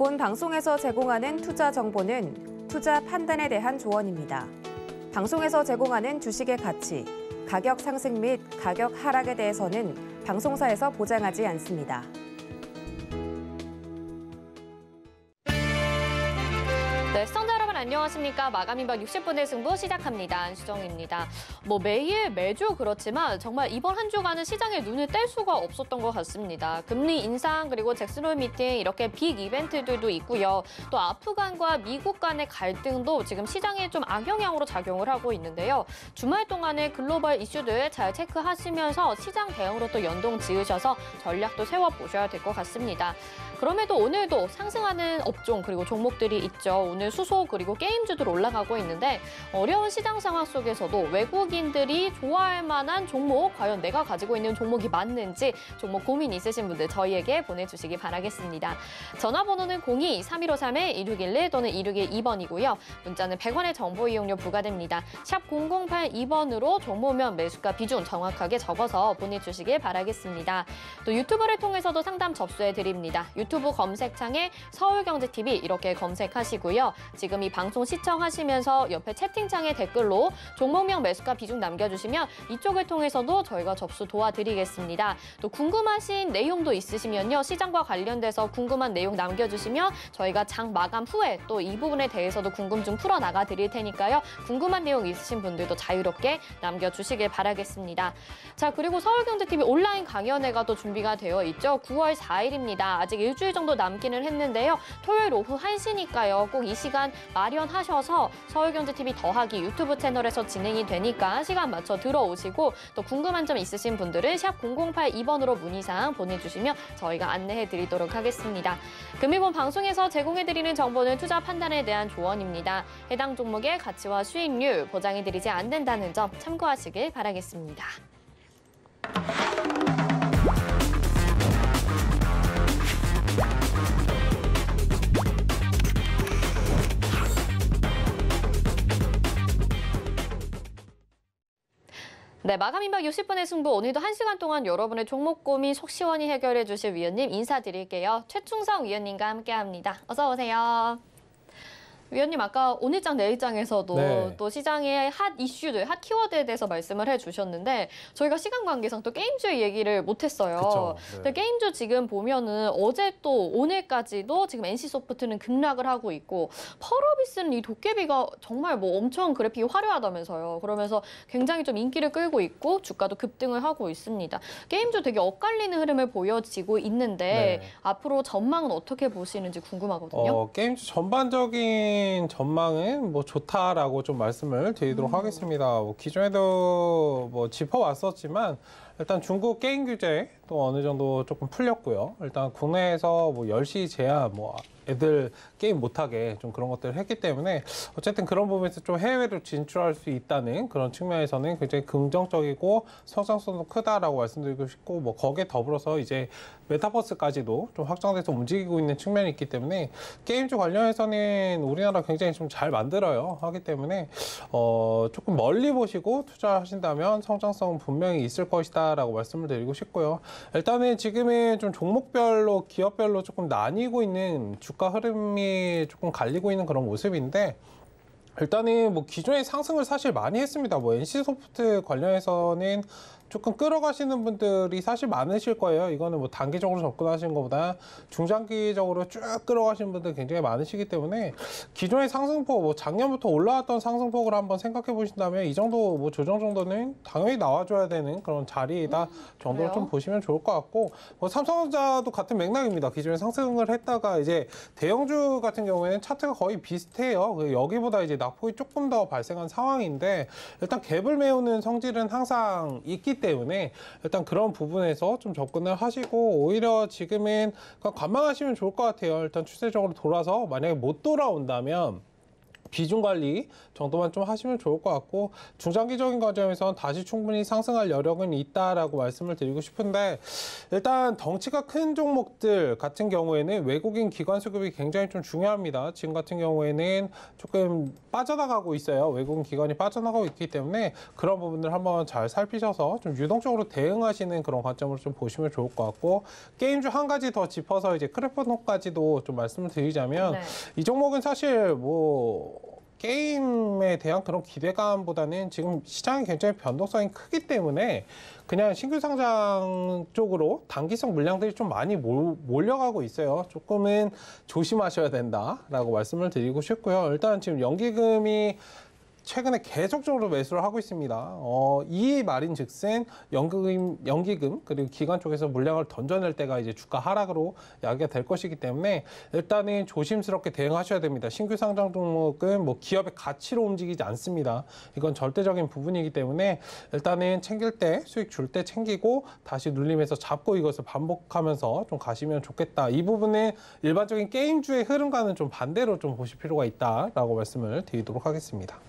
본 방송에서 제공하는 투자 정보는 투자 판단에 대한 조언입니다. 방송에서 제공하는 주식의 가치, 가격 상승 및 가격 하락에 대해서는 방송사에서 보장하지 않습니다. 네, 시청자 여러분 안녕하십니까. 마감 임박 60분의 승부 시작합니다. 안수정입니다. 매주 그렇지만 정말 이번 한 주간은 시장에 눈을 뗄 수가 없었던 것 같습니다. 금리 인상 그리고 잭슨홀 미팅 이렇게 빅 이벤트들도 있고요. 또 아프간과 미국 간의 갈등도 지금 시장에 좀 악영향으로 작용을 하고 있는데요. 주말 동안에 글로벌 이슈들 잘 체크하시면서 시장 대응으로 또 연동 지으셔서 전략도 세워보셔야 될 것 같습니다. 그럼에도 오늘도 상승하는 업종 그리고 종목들이 있죠. 오늘 수소 그리고 게임주들 올라가고 있는데 어려운 시장 상황 속에서도 외국인들이 좋아할 만한 종목, 과연 내가 가지고 있는 종목이 맞는지 종목 고민 있으신 분들 저희에게 보내주시기 바라겠습니다. 전화번호는 02-3153-1611 또는 2612번이고요. 문자는 100원의 정보 이용료 부과됩니다. 샵 0082번으로 종목명 매수가 비중 정확하게 적어서 보내주시길 바라겠습니다. 또 유튜브를 통해서도 상담 접수해드립니다. 유튜브 검색창에 서울경제TV 이렇게 검색하시고요. 지금 이 방송 시청하시면서 옆에 채팅창에 댓글로 종목명 매수가 비중 남겨주시면 이쪽을 통해서도 저희가 접수 도와드리겠습니다. 또 궁금하신 내용도 있으시면요. 시장과 관련돼서 궁금한 내용 남겨주시면 저희가 장 마감 후에 또 이 부분에 대해서도 궁금증 풀어나가 드릴 테니까요. 궁금한 내용 있으신 분들도 자유롭게 남겨주시길 바라겠습니다. 자, 그리고 서울경제TV 온라인 강연회가 또 준비가 되어 있죠. 9월 4일입니다. 아직 일주일 정도 남기는 했는데요. 토요일 오후 1시니까요. 꼭 이 시간 마련하셔서 서울경제TV 더하기 유튜브 채널에서 진행이 되니까 시간 맞춰 들어오시고 또 궁금한 점 있으신 분들은 샵 0082번으로 문의사항 보내주시면 저희가 안내해드리도록 하겠습니다. 금일본 방송에서 제공해드리는 정보는 투자 판단에 대한 조언입니다. 해당 종목의 가치와 수익률 보장해드리지 않는다는 점 참고하시길 바라겠습니다. 네, 마감 임박 60분의 승부 오늘도 1시간 동안 여러분의 종목 고민 속 시원히 해결해 주실 위원님 인사드릴게요. 최충성 위원님과 함께합니다. 어서 오세요. 위원님 아까 오늘장 내일장에서도 또 시장의 핫 이슈들, 핫 키워드에 대해서 말씀을 해주셨는데 저희가 시간 관계상 또 게임주 얘기를 못했어요. 그쵸, 근데 게임주 지금 보면은 어제 또 오늘까지도 지금 NC소프트는 급락을 하고 있고 펄어비스는 이 도깨비가 정말 엄청 그래픽이 화려하다면서요. 그러면서 굉장히 좀 인기를 끌고 있고 주가도 급등을 하고 있습니다. 게임주 되게 엇갈리는 흐름을 보여지고 있는데 앞으로 전망은 어떻게 보시는지 궁금하거든요. 게임주 전반적인 전망은 좋다라고 좀 말씀을 드리도록 하겠습니다. 기존에도 짚어왔었지만 일단 중국 게임 규제 또 어느 정도 조금 풀렸고요. 일단 국내에서 10시 제한 애들 게임 못하게 좀 그런 것들을 했기 때문에 어쨌든 그런 부분에서 좀 해외로 진출할 수 있다는 그런 측면에서는 굉장히 긍정적이고 성장성도 크다라고 말씀드리고 싶고 거기에 더불어서 이제 메타버스까지도 좀 확장돼서 움직이고 있는 측면이 있기 때문에 게임주 관련해서는 우리나라 굉장히 좀 잘 만들어요 하기 때문에 조금 멀리 보시고 투자하신다면 성장성은 분명히 있을 것이다 라고 말씀을 드리고 싶고요. 일단은 지금은 좀 종목별로 기업별로 조금 나뉘고 있는 주가 흐름이 조금 갈리고 있는 그런 모습인데 일단은 기존에 상승을 사실 많이 했습니다. NC소프트 관련해서는 조금 끌어가시는 분들이 사실 많으실 거예요. 이거는 단기적으로 접근하시는 것보다 중장기적으로 쭉 끌어가시는 분들 굉장히 많으시기 때문에 기존의 상승폭, 작년부터 올라왔던 상승폭을 한번 생각해 보신다면 이 정도 조정 정도는 당연히 나와줘야 되는 그런 자리이다 정도로 좀 보시면 좋을 것 같고 삼성전자도 같은 맥락입니다. 기존에 상승을 했다가 이제 대형주 같은 경우에는 차트가 거의 비슷해요. 여기보다 이제 낙폭이 조금 더 발생한 상황인데 일단 갭을 메우는 성질은 항상 있기 때문에 일단 그런 부분에서 좀 접근을 하시고 오히려 지금은 관망하시면 좋을 것 같아요. 일단 추세적으로 돌아서 만약에 못 돌아온다면 비중 관리 정도만 좀 하시면 좋을 것 같고 중장기적인 과정에서는 다시 충분히 상승할 여력은 있다라고 말씀을 드리고 싶은데 일단 덩치가 큰 종목들 같은 경우에는 외국인 기관 수급이 굉장히 좀 중요합니다. 지금 같은 경우에는 조금 빠져나가고 있어요. 외국인 기관이 빠져나가고 있기 때문에 그런 부분들 한번 잘 살피셔서 좀 유동적으로 대응하시는 그런 관점으로 좀 보시면 좋을 것 같고 게임주 한 가지 더 짚어서 이제 크래프톤까지도 좀 말씀을 드리자면 네. 이 종목은 사실 뭐 게임에 대한 그런 기대감보다는 지금 시장이 굉장히 변동성이 크기 때문에 그냥 신규 상장 쪽으로 단기성 물량들이 좀 많이 몰려가고 있어요. 조금은 조심하셔야 된다라고 말씀을 드리고 싶고요. 일단 지금 연기금이 최근에 계속적으로 매수를 하고 있습니다. 이 말인즉슨 연기금 그리고 기관 쪽에서 물량을 던져낼 때가 이제 주가 하락으로 야기가 될 것이기 때문에 일단은 조심스럽게 대응하셔야 됩니다. 신규 상장 종목은 뭐 기업의 가치로 움직이지 않습니다. 이건 절대적인 부분이기 때문에 일단은 챙길 때 수익 줄 때 챙기고 다시 눌림에서 잡고 이것을 반복하면서 좀 가시면 좋겠다. 이 부분은 일반적인 게임주의 흐름과는 좀 반대로 좀 보실 필요가 있다라고 말씀을 드리도록 하겠습니다.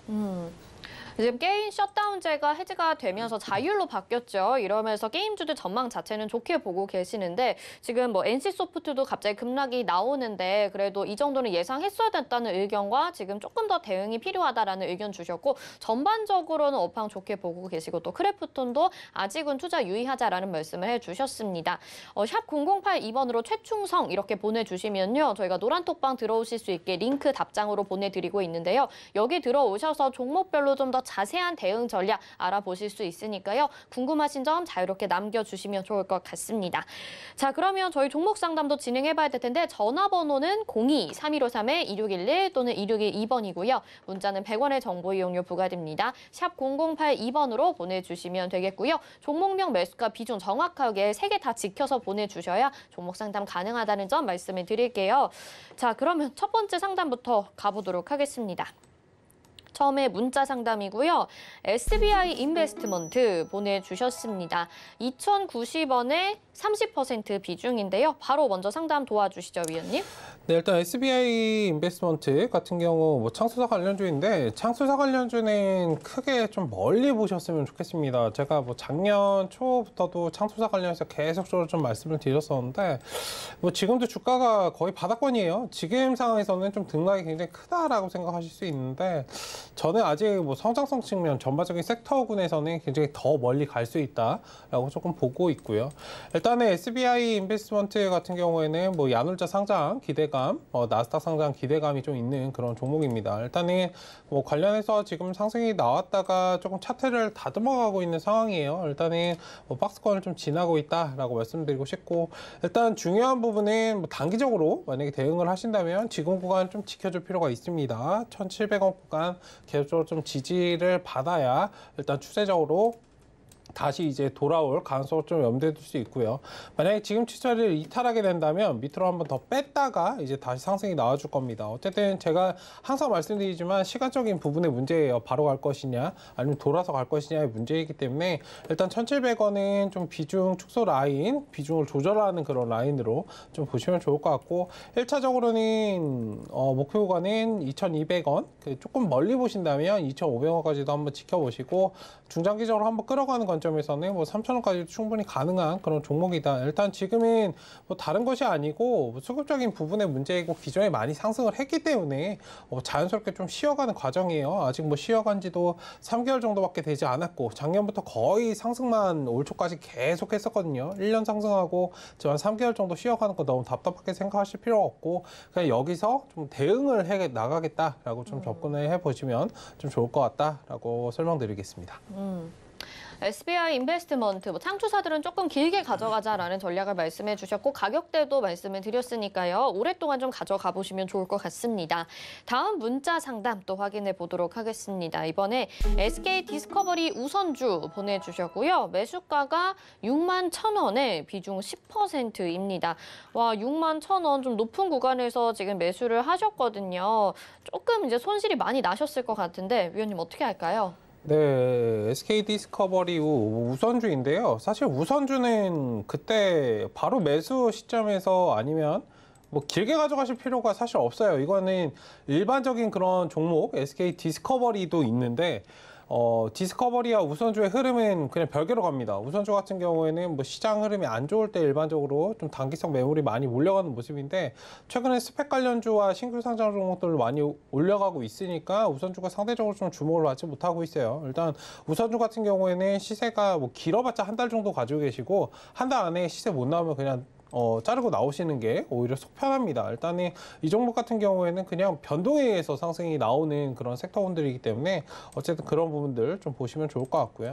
지금 게임 셧다운제가 해제가 되면서 자율로 바뀌었죠. 이러면서 게임주들 전망 자체는 좋게 보고 계시는데 지금 뭐 NC소프트도 갑자기 급락이 나오는데 그래도 이 정도는 예상했어야 됐다는 의견과 지금 조금 더 대응이 필요하다라는 의견 주셨고 전반적으로는 업황 좋게 보고 계시고 또 크래프톤도 아직은 투자 유의하자라는 말씀을 해주셨습니다. 샵 0082번으로 최충성 이렇게 보내주시면요. 저희가 노란톡방 들어오실 수 있게 링크 답장으로 보내드리고 있는데요. 여기 들어오셔서 종목별로 좀 더 자세한 대응 전략 알아보실 수 있으니까요. 궁금하신 점 자유롭게 남겨주시면 좋을 것 같습니다. 자, 그러면 저희 종목 상담도 진행해봐야 될 텐데 전화번호는 02-3153-2611 또는 2612번이고요. 문자는 100원의 정보 이용료 부과됩니다. 샵 0082번으로 보내주시면 되겠고요. 종목명 매수가 비중 정확하게 3개 다 지켜서 보내주셔야 종목 상담 가능하다는 점 말씀을 드릴게요. 자, 그러면 첫 번째 상담부터 가보도록 하겠습니다. 처음에 문자 상담이고요. SBI 인베스트먼트 보내주셨습니다. 2,090원에 30% 비중인데요. 바로 먼저 상담 도와주시죠, 위원님. 네, 일단 SBI 인베스트먼트 같은 경우 뭐 창소사 관련주인데 창소사 관련주는 크게 좀 멀리 보셨으면 좋겠습니다. 제가 뭐 작년 초부터도 창소사 관련해서 계속적으로 좀 말씀을 드렸었는데 뭐 지금도 주가가 거의 바닥권이에요. 지금 상황에서는 좀 등락이 굉장히 크다라고 생각하실 수 있는데 저는 아직 뭐 성장성 측면 전반적인 섹터군에서는 굉장히 더 멀리 갈 수 있다라고 조금 보고 있고요. 일단은 SBI 인베스트먼트 같은 경우에는 뭐 야놀자 상장 기대감, 나스닥 상장 기대감이 좀 있는 그런 종목입니다. 일단은 뭐 관련해서 지금 상승이 나왔다가 조금 차트를 다듬어가고 있는 상황이에요. 일단은 뭐 박스권을 좀 지나고 있다라고 말씀드리고 싶고 일단 중요한 부분은 뭐 단기적으로 만약에 대응을 하신다면 지금 구간 좀 지켜줄 필요가 있습니다. 1,700원 구간 계속적으로 좀 지지를 받아야 일단 추세적으로 다시 이제 돌아올 가능성을 좀 염두에 둘 수 있고요. 만약에 지금 추세를 이탈하게 된다면 밑으로 한번 더 뺐다가 이제 다시 상승이 나와줄 겁니다. 어쨌든 제가 항상 말씀드리지만 시간적인 부분의 문제예요. 바로 갈 것이냐 아니면 돌아서 갈 것이냐의 문제이기 때문에 일단 1,700원은 좀 비중 축소 라인, 비중을 조절하는 그런 라인으로 좀 보시면 좋을 것 같고 1차적으로는 목표 구간은 2,200원, 조금 멀리 보신다면 2,500원까지도 한번 지켜보시고 중장기적으로 한번 끌어가는 관점에서는 뭐 3,000원까지도 충분히 가능한 그런 종목이다. 일단 지금은 뭐 다른 것이 아니고 수급적인 부분의 문제이고 기존에 많이 상승을 했기 때문에 자연스럽게 좀 쉬어가는 과정이에요. 아직 뭐 쉬어간 지도 3개월 정도밖에 되지 않았고 작년부터 거의 상승만 올 초까지 계속 했었거든요. 1년 상승하고 지금 한 3개월 정도 쉬어가는 거 너무 답답하게 생각하실 필요가 없고 그냥 여기서 좀 대응을 해 나가겠다라고 좀 접근을 해보시면 좀 좋을 것 같다라고 설명드리겠습니다. SBI 인베스트먼트, 창투사들은 조금 길게 가져가자라는 전략을 말씀해 주셨고 가격대도 말씀을 드렸으니까요. 오랫동안 좀 가져가 보시면 좋을 것 같습니다. 다음 문자 상담 또 확인해 보도록 하겠습니다. 이번에 SK 디스커버리 우선주 보내주셨고요. 매수가가 61,000원에 비중 10%입니다. 와, 61,000원 좀 높은 구간에서 지금 매수를 하셨거든요. 조금 이제 손실이 많이 나셨을 것 같은데 위원님 어떻게 할까요? 네, SK 디스커버리 우선주인데요. 사실 우선주는 그때 바로 매수 시점에서 아니면 뭐 길게 가져가실 필요가 사실 없어요. 이거는 일반적인 그런 종목 SK 디스커버리도 있는데 디스커버리와 우선주의 흐름은 그냥 별개로 갑니다. 우선주 같은 경우에는 뭐 시장 흐름이 안 좋을 때 일반적으로 좀 단기성 매물이 많이 몰려가는 모습인데 최근에 스펙 관련주와 신규 상장 종목들을 많이 올려가고 있으니까 우선주가 상대적으로 좀 주목을 받지 못하고 있어요. 일단 우선주 같은 경우에는 시세가 뭐 길어봤자 한 달 정도 가지고 계시고 한 달 안에 시세 못 나오면 그냥 자르고 나오시는 게 오히려 속 편합니다. 일단은 이 종목 같은 경우에는 그냥 변동에 의해서 상승이 나오는 그런 섹터군들이기 때문에 어쨌든 그런 부분들 좀 보시면 좋을 것 같고요.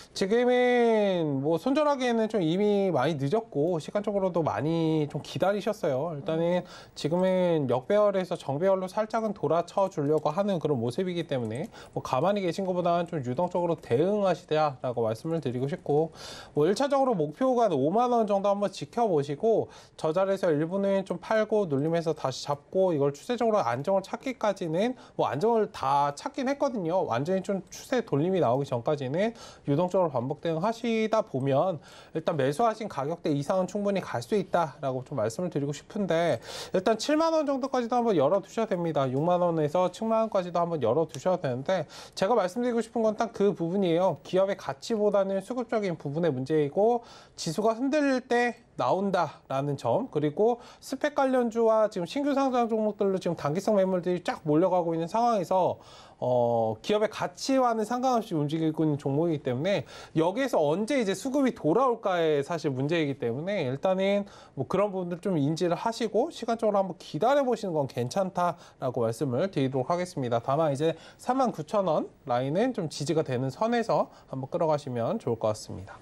지금은 뭐 손절하기에는 좀 이미 많이 늦었고 시간적으로도 많이 좀 기다리셨어요. 일단은 지금은 역배열에서 정배열로 살짝은 돌아쳐 주려고 하는 그런 모습이기 때문에 뭐 가만히 계신 것보다는 좀 유동적으로 대응하시자라고 말씀을 드리고 싶고 뭐 1차적으로 목표가 5만 원 정도 한번 지켜보시고 저 자리에서 일부는 좀 팔고 눌림해서 다시 잡고 이걸 추세적으로 안정을 찾기까지는 뭐 안정을 다 찾긴 했거든요. 완전히 좀 추세 돌림이 나오기 전까지는 유동적으로 반복 대응하시다 보면 일단 매수하신 가격대 이상은 충분히 갈 수 있다라고 좀 말씀을 드리고 싶은데 일단 7만 원 정도까지도 한번 열어두셔야 됩니다. 6만 원에서 7만 원까지도 한번 열어두셔야 되는데 제가 말씀드리고 싶은 건 딱 그 부분이에요. 기업의 가치보다는 수급적인 부분의 문제이고 지수가 흔들릴 때 나온다라는 점 그리고 스펙 관련주와 지금 신규 상장 종목들로 지금 단기성 매물들이 쫙 몰려가고 있는 상황에서 기업의 가치와는 상관없이 움직이고 있는 종목이기 때문에 여기에서 언제 이제 수급이 돌아올까에 사실 문제이기 때문에 일단은 뭐 그런 부분들 좀 인지를 하시고 시간적으로 한번 기다려 보시는 건 괜찮다라고 말씀을 드리도록 하겠습니다. 다만 이제 39,000원 라인은 좀 지지가 되는 선에서 한번 끌어가시면 좋을 것 같습니다.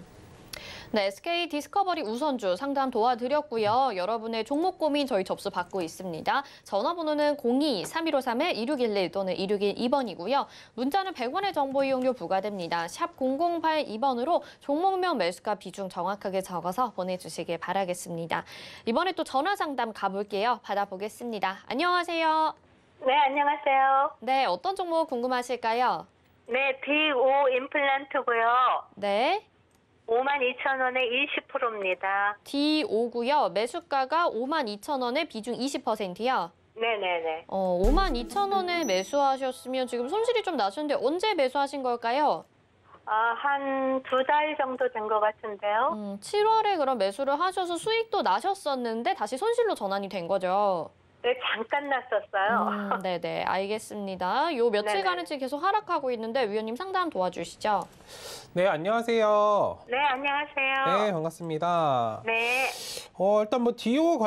네, SK 디스커버리 우선주 상담 도와드렸고요. 여러분의 종목 고민 저희 접수 받고 있습니다. 전화번호는 02-3153-2611 또는 2612번이고요. 문자는 100원의 정보 이용료 부과됩니다. 샵 0082번으로 종목명 매수가 비중 정확하게 적어서 보내주시길 바라겠습니다. 이번에 또 전화 상담 가볼게요. 받아보겠습니다. 안녕하세요. 네, 안녕하세요. 네, 어떤 종목 궁금하실까요? 네, D5 임플란트고요. 네. 52,000원에 20%입니다. D5고요. 매수가가 52,000원에 비중 20%요. 네네네. 52,000원에 매수하셨으면 지금 손실이 좀 나셨는데 언제 매수하신 걸까요? 한 2달 정도 된 것 같은데요. 7월에 그럼 매수를 하셔서 수익도 나셨었는데 다시 손실로 전환이 된 거죠? 네, 잠깐 났었어요. 네네, 알겠습니다. 요 며칠간은 지금 계속 하락하고 있는데 위원님 상담 도와주시죠. 네, 안녕하세요. 네, 안녕하세요. 네, 반갑습니다. 네. 일단 뭐 디오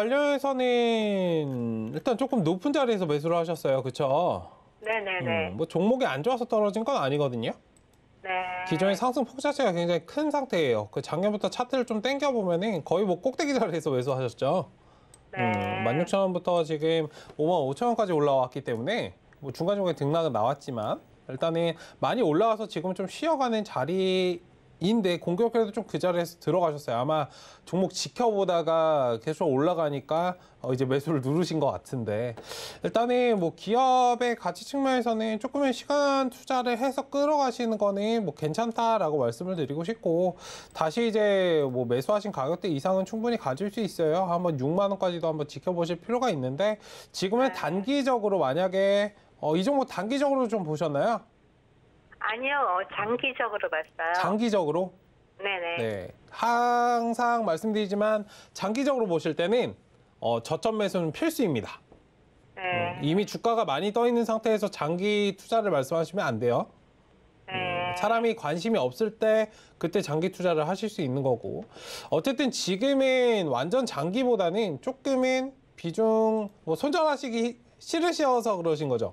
관련해서는 일단 조금 높은 자리에서 매수를 하셨어요. 그렇죠? 네네네. 뭐 종목이 안 좋아서 떨어진 건 아니거든요. 네. 기존의 상승폭 자체가 굉장히 큰 상태예요. 그 작년부터 차트를 좀 당겨보면은 거의 뭐 꼭대기 자리에서 매수하셨죠. 네. 16,000원부터 지금 55,000원까지 올라왔기 때문에 뭐 중간중간에 등락은 나왔지만 일단은 많이 올라와서 지금 좀 쉬어가는 자리인데 공교롭게도 좀 그 자리에서 들어가셨어요. 아마 종목 지켜보다가 계속 올라가니까 이제 매수를 누르신 것 같은데 일단은 뭐 기업의 가치 측면에서는 조금의 시간 투자를 해서 끌어가시는 거는 뭐 괜찮다라고 말씀을 드리고 싶고 다시 이제 뭐 매수하신 가격대 이상은 충분히 가질 수 있어요. 한번 6만 원까지도 한번 지켜보실 필요가 있는데 지금은 단기적으로 만약에 이 종목 단기적으로 좀 보셨나요? 아니요, 장기적으로 봤어요. 장기적으로? 네네. 네. 항상 말씀드리지만 장기적으로 보실 때는 저점 매수는 필수입니다. 네. 이미 주가가 많이 떠 있는 상태에서 장기 투자를 말씀하시면 안 돼요. 네. 사람이 관심이 없을 때 그때 장기 투자를 하실 수 있는 거고 어쨌든 지금은 완전 장기보다는 조금은 비중 뭐 손절하시기 싫으셔서 그러신 거죠.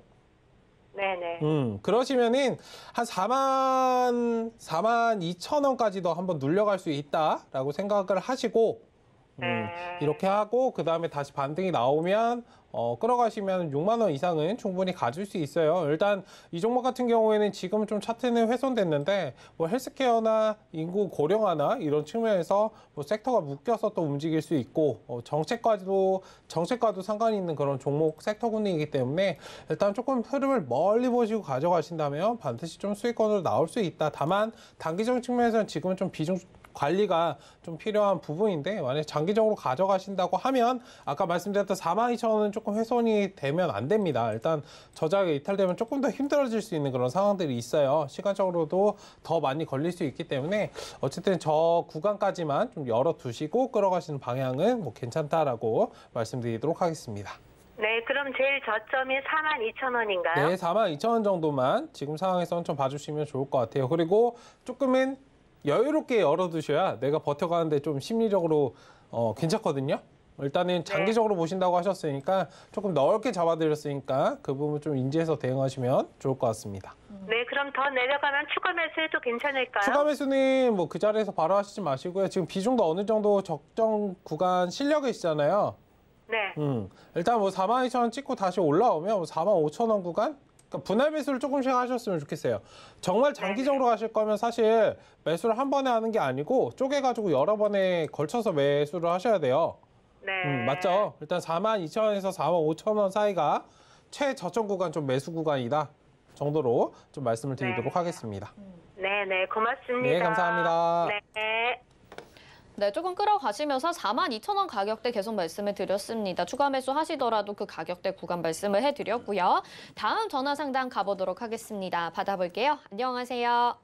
네네. 그러시면은 한 42,000원까지도 한번 눌려갈 수 있다라고 생각을 하시고 이렇게 하고 그 다음에 다시 반등이 나오면 끌어가시면 6만 원 이상은 충분히 가질 수 있어요. 일단 이 종목 같은 경우에는 지금 좀 차트는 훼손됐는데 뭐 헬스케어나 인구 고령화나 이런 측면에서 뭐 섹터가 묶여서 또 움직일 수 있고 정책과도 상관이 있는 그런 종목 섹터군이기 때문에 일단 조금 흐름을 멀리 보시고 가져가신다면 반드시 좀 수익권으로 나올 수 있다. 다만 단기적인 측면에서는 지금은 좀 비중 관리가 좀 필요한 부분인데 만약 장기적으로 가져가신다고 하면 아까 말씀드렸던 42,000원은 조금 훼손이 되면 안 됩니다. 일단 저자가 이탈되면 조금 더 힘들어질 수 있는 그런 상황들이 있어요. 시간적으로도 더 많이 걸릴 수 있기 때문에 어쨌든 저 구간까지만 좀 열어두시고 끌어가시는 방향은 뭐 괜찮다라고 말씀드리도록 하겠습니다. 네, 그럼 제일 저점이 42,000원인가요? 네, 42,000원 정도만 지금 상황에서는 좀 봐주시면 좋을 것 같아요. 그리고 조금은 여유롭게 열어두셔야 내가 버텨가는데 좀 심리적으로 괜찮거든요. 일단은 장기적으로 보신다고 하셨으니까 조금 넓게 잡아드렸으니까 그 부분 좀 인지해서 대응하시면 좋을 것 같습니다. 네, 그럼 더 내려가면 추가 매수해도 괜찮을까요? 추가 매수는 뭐 그 자리에서 바로 하시지 마시고요. 지금 비중도 어느 정도 적정 구간 실려 계시잖아요. 네. 일단 뭐 42,000원 찍고 다시 올라오면 45,000원 구간? 그러니까 분할 매수를 조금씩 하셨으면 좋겠어요. 정말 장기적으로 가실 거면 사실 매수를 한 번에 하는 게 아니고 쪼개가지고 여러 번에 걸쳐서 매수를 하셔야 돼요. 네. 맞죠? 일단 42,000원에서 45,000원 사이가 최저점 구간 좀 매수 구간이다 정도로 좀 말씀을 드리도록 하겠습니다. 네, 네, 고맙습니다. 네, 감사합니다. 네. 네, 조금 끌어가시면서 42,000원 가격대 계속 말씀을 드렸습니다. 추가 매수 하시더라도 그 가격대 구간 말씀을 해드렸고요. 다음 전화 상담 가보도록 하겠습니다. 받아볼게요. 안녕하세요.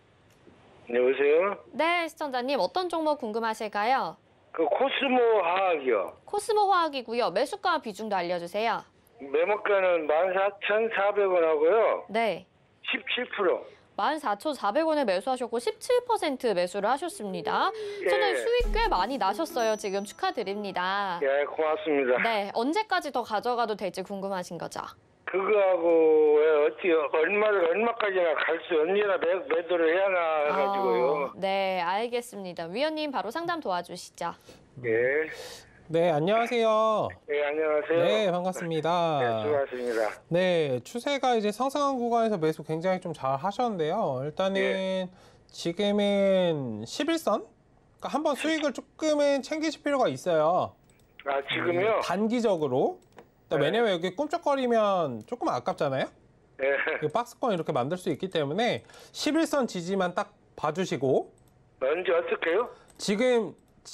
여보세요? 네, 시청자님 어떤 종목 궁금하실까요? 그 코스모 화학이요. 코스모 화학이고요. 매수가 비중도 알려주세요. 매목가는 14,400원 하고요. 네. 17%. 14,400원에 매수하셨고 17% 매수를 하셨습니다. 시청자님 수익 꽤 많이 나셨어요. 지금 축하드립니다. 예, 고맙습니다. 네, 언제까지 더 가져가도 될지 궁금하신 거죠? 그거하고 왜 어떻게 얼마까지나 갈 수 언제나 매도를 해야 하나 해가지고요. 네, 알겠습니다. 위원님 바로 상담 도와주시죠. 예. 네, 안녕하세요. 네, 안녕하세요. 네, 반갑습니다. 네, 수고하십니다. 네, 추세가 이제 상승한 구간에서 매수 굉장히 좀 잘 하셨는데요. 일단은 지금은 11선? 그러니까 한번 수익을 조금은 챙기실 필요가 있어요. 아, 지금요? 단기적으로. 그러니까 왜냐면 여기 꿈쩍거리면 조금 아깝잖아요. 네. 박스권 이렇게 만들 수 있기 때문에 11선 지지만 딱 봐주시고 언제 어떻게요? 지금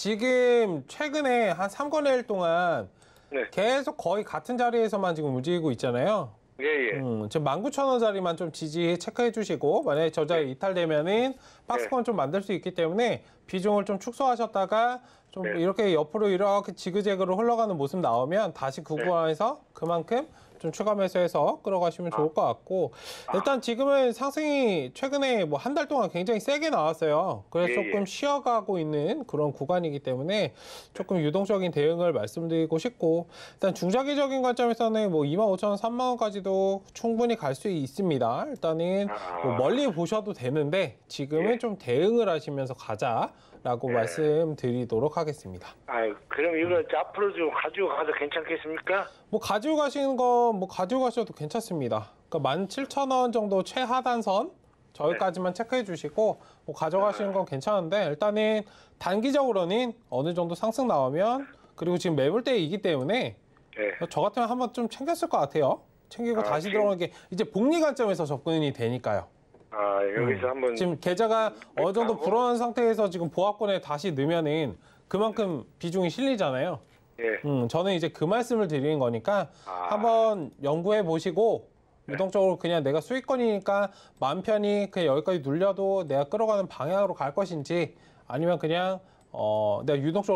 최근에 한 3거래일 동안 네. 계속 거의 같은 자리에서만 지금 움직이고 있잖아요. 예, 예. 지금 19,000원짜리만 좀 지지 체크해 주시고 만약에 저자에 이탈되면은 박스권 좀 만들 수 있기 때문에 비중을 좀 축소하셨다가 좀 이렇게 옆으로 이렇게 지그재그로 흘러가는 모습 나오면 다시 그 구간에서 그만큼 좀 추가 매수해서 끌어가시면 좋을 것 같고 일단 지금은 상승이 최근에 뭐 한 달 동안 굉장히 세게 나왔어요. 그래서 조금 쉬어가고 있는 그런 구간이기 때문에 조금 유동적인 대응을 말씀드리고 싶고 일단 중장기적인 관점에서는 뭐 25,000원, 3만원까지도 충분히 갈 수 있습니다. 일단은 뭐 멀리 보셔도 되는데 지금은 좀 대응을 하시면서 가자라고 말씀드리도록 하겠습니다. 아, 그럼 이거 앞으로 좀 가지고 가도 괜찮겠습니까? 뭐 가지고 가시는 거 뭐 가지고 가셔도 괜찮습니다. 그러니까 17,000원 정도 최하단선 저기까지만 체크해 주시고 뭐 가져가시는 건 괜찮은데 일단은 단기적으로는 어느 정도 상승 나오면 그리고 지금 매물대이기 때문에 저 같으면 한번 좀 챙겼을 것 같아요. 챙기고 다시 들어가는 게 이제 복리 관점에서 접근이 되니까요. 아, 여기서 한번 지금 계좌가 어느 정도 불어난 상태에서 지금 보합권에 다시 넣으면은 그만큼 비중이 실리잖아요. 저는 이제 그 말씀을 드리는 거니까 한번 연구해 보시고 유동적으로 그냥 내가 수익권이니까 마음 편히 그냥 여기까지 눌려도 내가 끌어가는 방향으로 갈 것인지 아니면 그냥 내가 유동적으로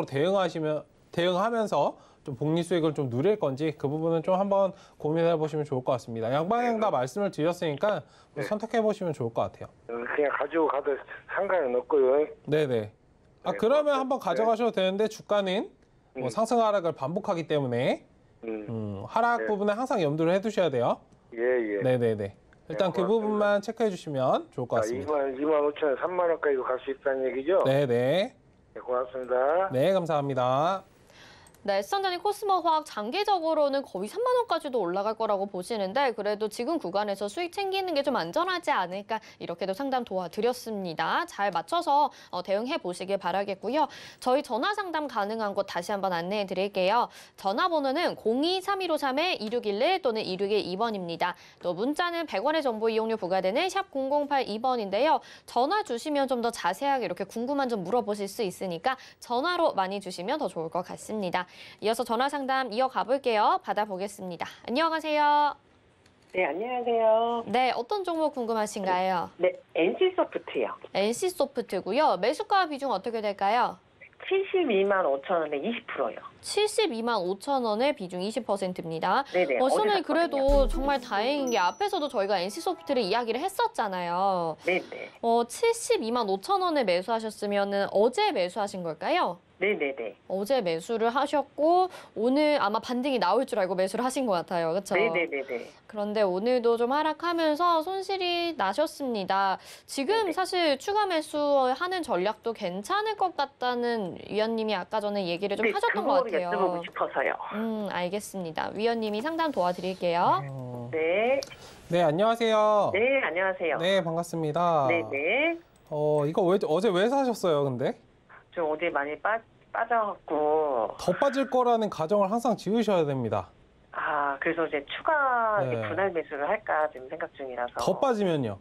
대응하면서 좀 복리 수익을 좀 누릴 건지 그 부분은 좀 한번 고민해 보시면 좋을 것 같습니다. 양방향 다 말씀을 드렸으니까 선택해 보시면 좋을 것 같아요. 그냥 가지고 가도 상관은 없고요. 네네. 그러면 한번 가져가셔도 되는데 주가는 뭐 상승 하락을 반복하기 때문에 하락 부분에 항상 염두를 해두셔야 돼요. 예, 예. 네네네. 일단 그 부분만 체크해 주시면 좋을 것 같습니다. 25,000원, 3만 원까지도 갈 수 있다는 얘기죠? 네네. 네, 고맙습니다. 네, 감사합니다. 네, 시청자님 코스모화학 장기적으로는 거의 3만 원까지도 올라갈 거라고 보시는데 그래도 지금 구간에서 수익 챙기는 게 좀 안전하지 않을까 이렇게도 상담 도와드렸습니다. 잘 맞춰서 대응해 보시길 바라겠고요. 저희 전화 상담 가능한 곳 다시 한번 안내해 드릴게요. 전화번호는 02-3153-2611 또는 2612번입니다. 또 문자는 100원의 정보 이용료 부과되는 샵 0082번인데요. 전화 주시면 좀 더 자세하게 이렇게 궁금한 점 물어보실 수 있으니까 전화로 많이 주시면 더 좋을 것 같습니다. 이어서 전화 상담 이어가 볼게요. 받아보겠습니다. 안녕하세요. 네, 안녕하세요. 네, 어떤 종목 궁금하신가요? 네, NC소프트요. NC소프트고요. 매수가 비중 어떻게 될까요? 72만 5천 원에 20%요. 72만 5천 원의 비중 20%입니다. 네네. 선생님 어제 그래도 정말 다행인 게 앞에서도 저희가 NC소프트를 이야기를 했었잖아요. 네네. 72만 5천 원에 매수하셨으면 어제 매수하신 걸까요? 네네네. 어제 매수를 하셨고 오늘 아마 반등이 나올 줄 알고 매수를 하신 것 같아요. 그렇죠? 네네네네. 그런데 오늘도 좀 하락하면서 손실이 나셨습니다. 지금 네네. 사실 추가 매수하는 전략도 괜찮을 것 같다는 위원님이 아까 전에 얘기를 좀 하셨던 것 같아요. 여쭤보고 싶어서요. 알겠습니다. 위원님이 상담 도와드릴게요. 네. 네, 안녕하세요. 네, 안녕하세요. 네, 반갑습니다. 네네. 이거 어제 왜 사셨어요, 근데? 저 어제 많이 빠져갖고. 더 빠질 거라는 가정을 항상 지으셔야 됩니다. 그래서 이제 추가 네. 이제 분할 매수를 할까 지금 생각 중이라서. 더 빠지면요?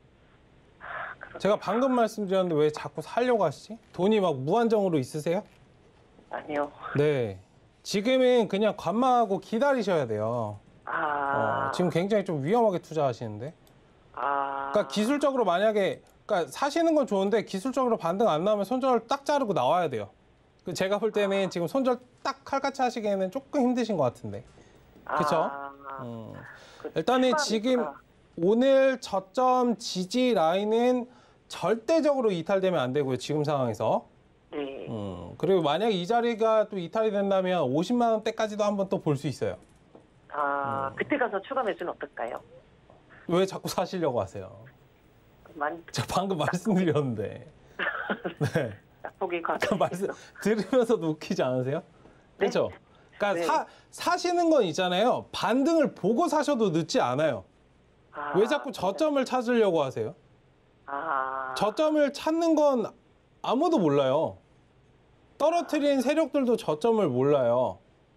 그렇군요. 제가 방금 말씀드렸는데 왜 자꾸 살려고 하시지? 돈이 막 무한정으로 있으세요? 아니요. 네. 지금은 그냥 관망하고 기다리셔야 돼요. 지금 굉장히 좀 위험하게 투자하시는데. 그러니까 기술적으로 만약에 그러니까 사시는 건 좋은데 기술적으로 반등 안 나오면 손절을 딱 자르고 나와야 돼요. 제가 볼 때는 지금 손절 딱 칼같이 하시기에는 조금 힘드신 것 같은데. 그렇죠? 일단은 지금 오늘 저점 지지 라인은 절대적으로 이탈되면 안 되고요. 지금 상황에서. 네. 그리고 만약 이 자리가 또 이탈이 된다면 50만 원대까지도 한번 또 볼 수 있어요. 그때 가서 추가 매수는 어떨까요? 왜 자꾸 사시려고 하세요? 제가 방금 말씀드렸는데. 네. 포기 가. 말씀 들으면서도 웃기지 않으세요? 그렇죠? 그러니까 네. 사시는 건 있잖아요. 반등을 보고 사셔도 늦지 않아요. 왜 자꾸 저점을 찾으려고 하세요? 저점을 찾는 건 아무도 몰라요. 떨어뜨린 세력들도 저점을 몰라요.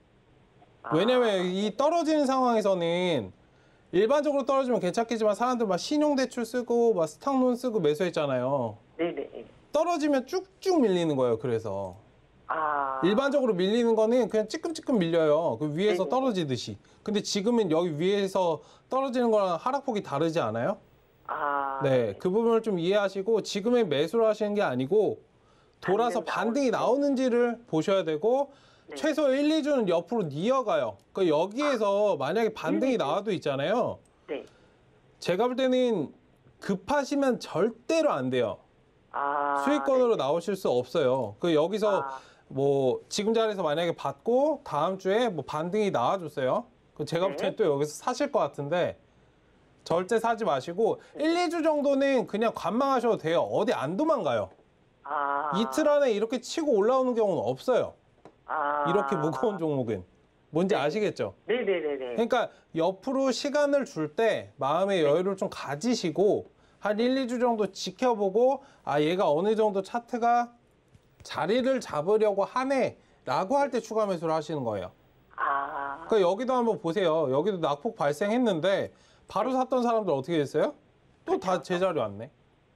왜냐면 이 떨어지는 상황에서는 일반적으로 떨어지면 괜찮겠지만 사람들 막 신용대출 쓰고 막 스탁론 쓰고 매수했잖아요. 네네. 떨어지면 쭉쭉 밀리는 거예요. 그래서 일반적으로 밀리는 거는 그냥 찌끔찌끔 밀려요. 그 위에서 네네. 떨어지듯이. 근데 지금은 여기 위에서 떨어지는 거랑 하락폭이 다르지 않아요? 네, 그 부분을 좀 이해하시고 지금의 매수를 하시는 게 아니고 돌아서 반등이 나오는지를 보셔야 되고 네. 최소 1, 2주는 옆으로 이어가요. 그 여기에서 만약에 반등이 나와도 있잖아요. 네. 제가 볼 때는 급하시면 절대로 안 돼요. 수익권으로 나오실 수 없어요. 그 여기서 뭐 지금 자리에서 만약에 받고 다음 주에 뭐 반등이 나와줬어요. 그 제가 볼 때는 또 여기서 사실 것 같은데 절대 사지 마시고 1, 2주 정도는 그냥 관망하셔도 돼요. 어디 안 도망가요. 이틀 안에 이렇게 치고 올라오는 경우는 없어요. 이렇게 무거운 종목은. 뭔지 아시겠죠? 네네네네. 그러니까 옆으로 시간을 줄 때 마음의 여유를 좀 가지시고 한 1, 2주 정도 지켜보고 얘가 어느 정도 차트가 자리를 잡으려고 하네 라고 할 때 추가 매수를 하시는 거예요. 그러니까 여기도 한번 보세요. 여기도 낙폭 발생했는데 바로 샀던 사람들 어떻게 됐어요? 또 다 제자리 왔네.